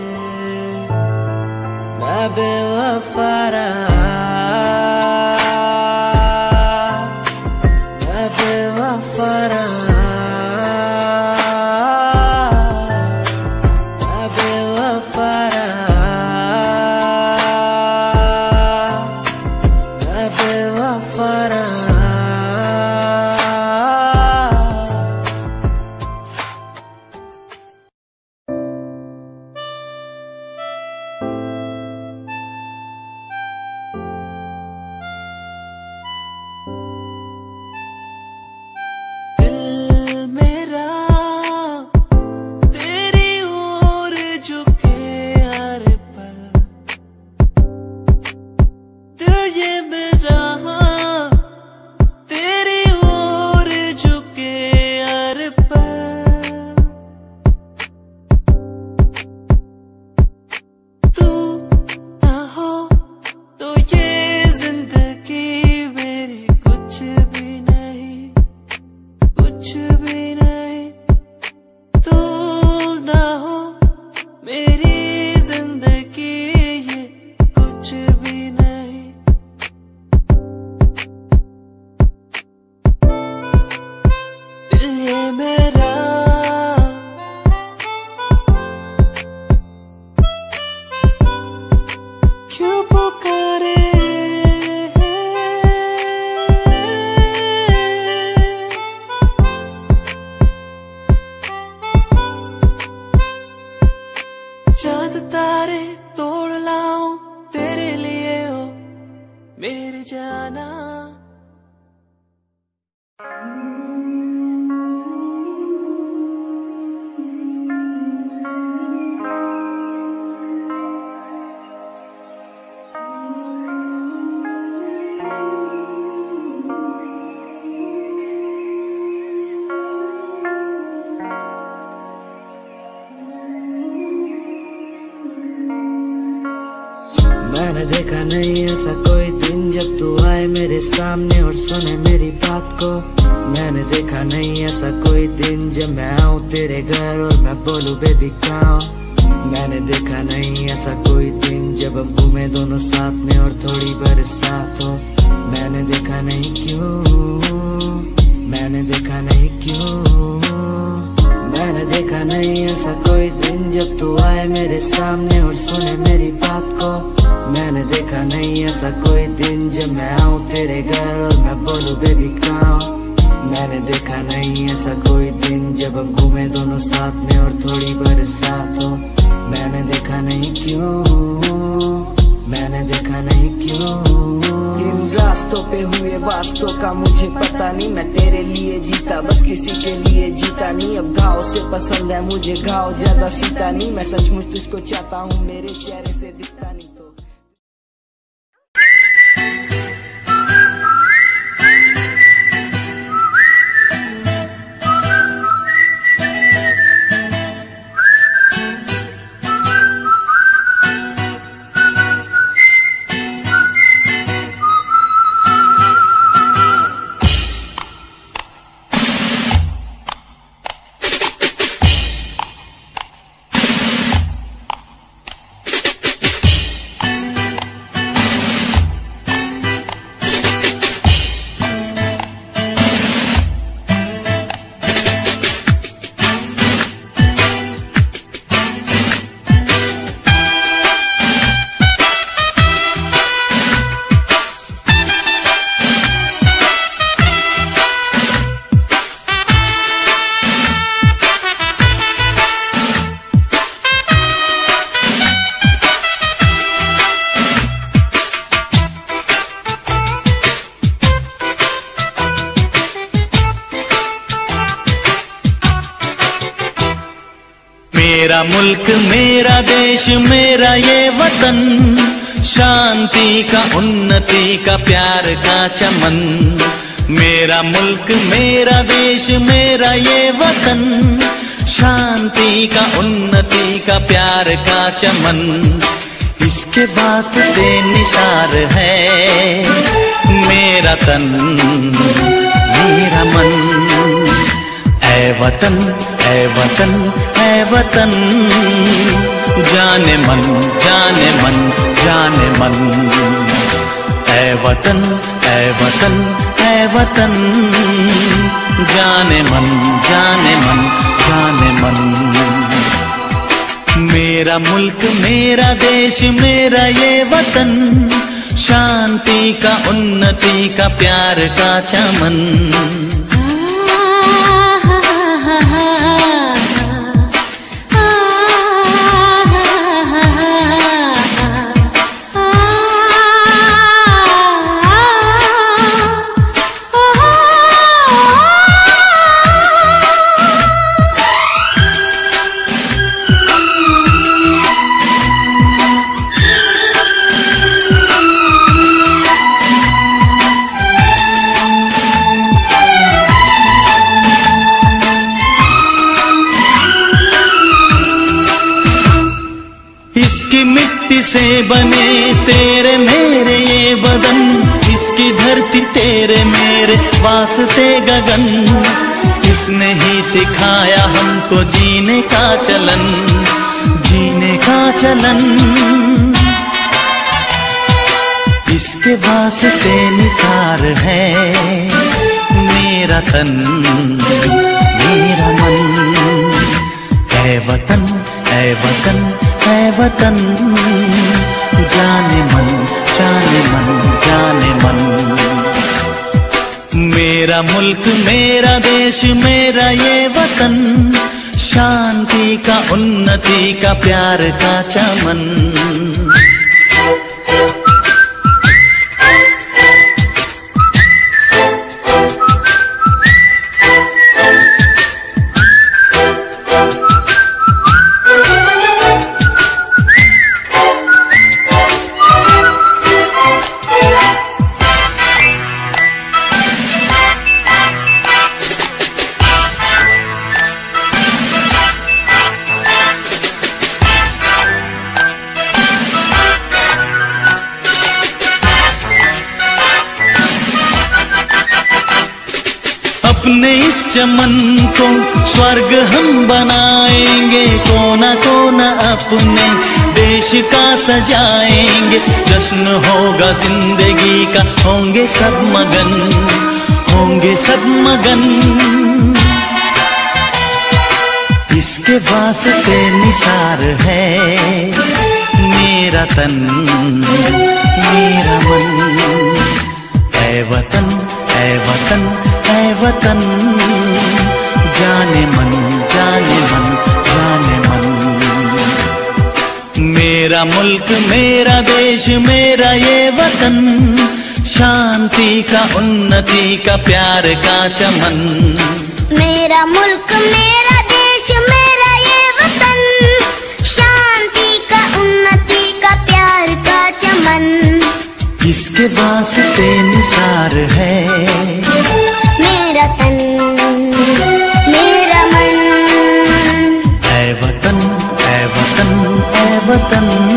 मैं बेवफा रहा मैं बेवफा रहा चांद तारे तोड़ लाऊं तेरे लिए हो मेरी जाना। मैंने देखा नहीं ऐसा कोई दिन जब तू आए मेरे सामने और सुने मेरी बात को। मैंने देखा नहीं ऐसा कोई दिन जब मैं आऊँ तेरे घर और मैं बोलूँ बेबी कहाँ। मैंने देखा नहीं ऐसा कोई दिन जब हम घूमे दोनों साथ में और थोड़ी बरसात हो। मैंने देखा नहीं क्यों, मैंने देखा नहीं क्यों, मैंने देखा नहीं ऐसा कोई दिन जब तू आए मेरे सामने और सुने मेरी बात को। मैंने देखा नहीं ऐसा कोई दिन जब मैं आऊँ तेरे घर और मैं बोलूँ बेबी कहाँ। मैंने देखा नहीं ऐसा कोई दिन जब हम घूमे दोनों साथ में और थोड़ी बरसात हो। मैंने देखा नहीं क्यों, मैंने देखा नहीं क्यों। इन रास्तों पे हुए वास्तों का मुझे पता नहीं, मैं तेरे लिए जीता बस किसी के लिए जीता नहीं। अब घाव से पसंद है मुझे घाव ज्यादा सीता नहीं, मैं सचमुच तुझको चाहता हूँ मेरे चेहरे से दिखता नहीं। तो मेरा मुल्क मेरा देश मेरा ये वतन, शांति का उन्नति का प्यार का चमन। मेरा मुल्क मेरा देश मेरा ये वतन, शांति का उन्नति का प्यार का चमन। इसके वास्ते निसार है मेरा तन मेरा मन। ऐ वतन ऐ वतन ऐ वतन, जाने मन जाने मन जाने मन। ऐ वतन ऐ वतन ऐ वतन, जाने मन जाने मन जाने मन। मेरा मुल्क मेरा देश मेरा ये वतन, शांति का उन्नति का प्यार का चमन। इसकी मिट्टी से बने तेरे मेरे ये बदन, इसकी धरती तेरे मेरे वास्ते गगन। इसने ही सिखाया हमको जीने का चलन, जीने का चलन। इसके वास्ते निसार है मेरा तन मेरा मन। ऐ वतन ऐ वतन ऐ वतन, जाने मन जाने मन जाने मन। मेरा मुल्क मेरा देश मेरा ये वतन, शांति का उन्नति का प्यार का चमन। अपने इस चमन को स्वर्ग हम बनाएंगे, कोना कोना अपने देश का सजाएंगे। जश्न होगा जिंदगी का, होंगे सब मगन, होंगे सब मगन। इसके वास्ते निसार है मेरा तन मेरा मन। ऐ वतन ऐ वतन ऐ वतन, जाने मन जाने मन जाने मन। मेरा मुल्क मेरा देश मेरा ये वतन, शांति का उन्नति का प्यार का चमन। मेरा मुल्क मेरा देश मेरा ये वतन, शांति का उन्नति का प्यार का चमन। इसके वास्ते निसार है मेरा तन मेरा मन। ऐ वतन ऐ वतन ऐ वतन।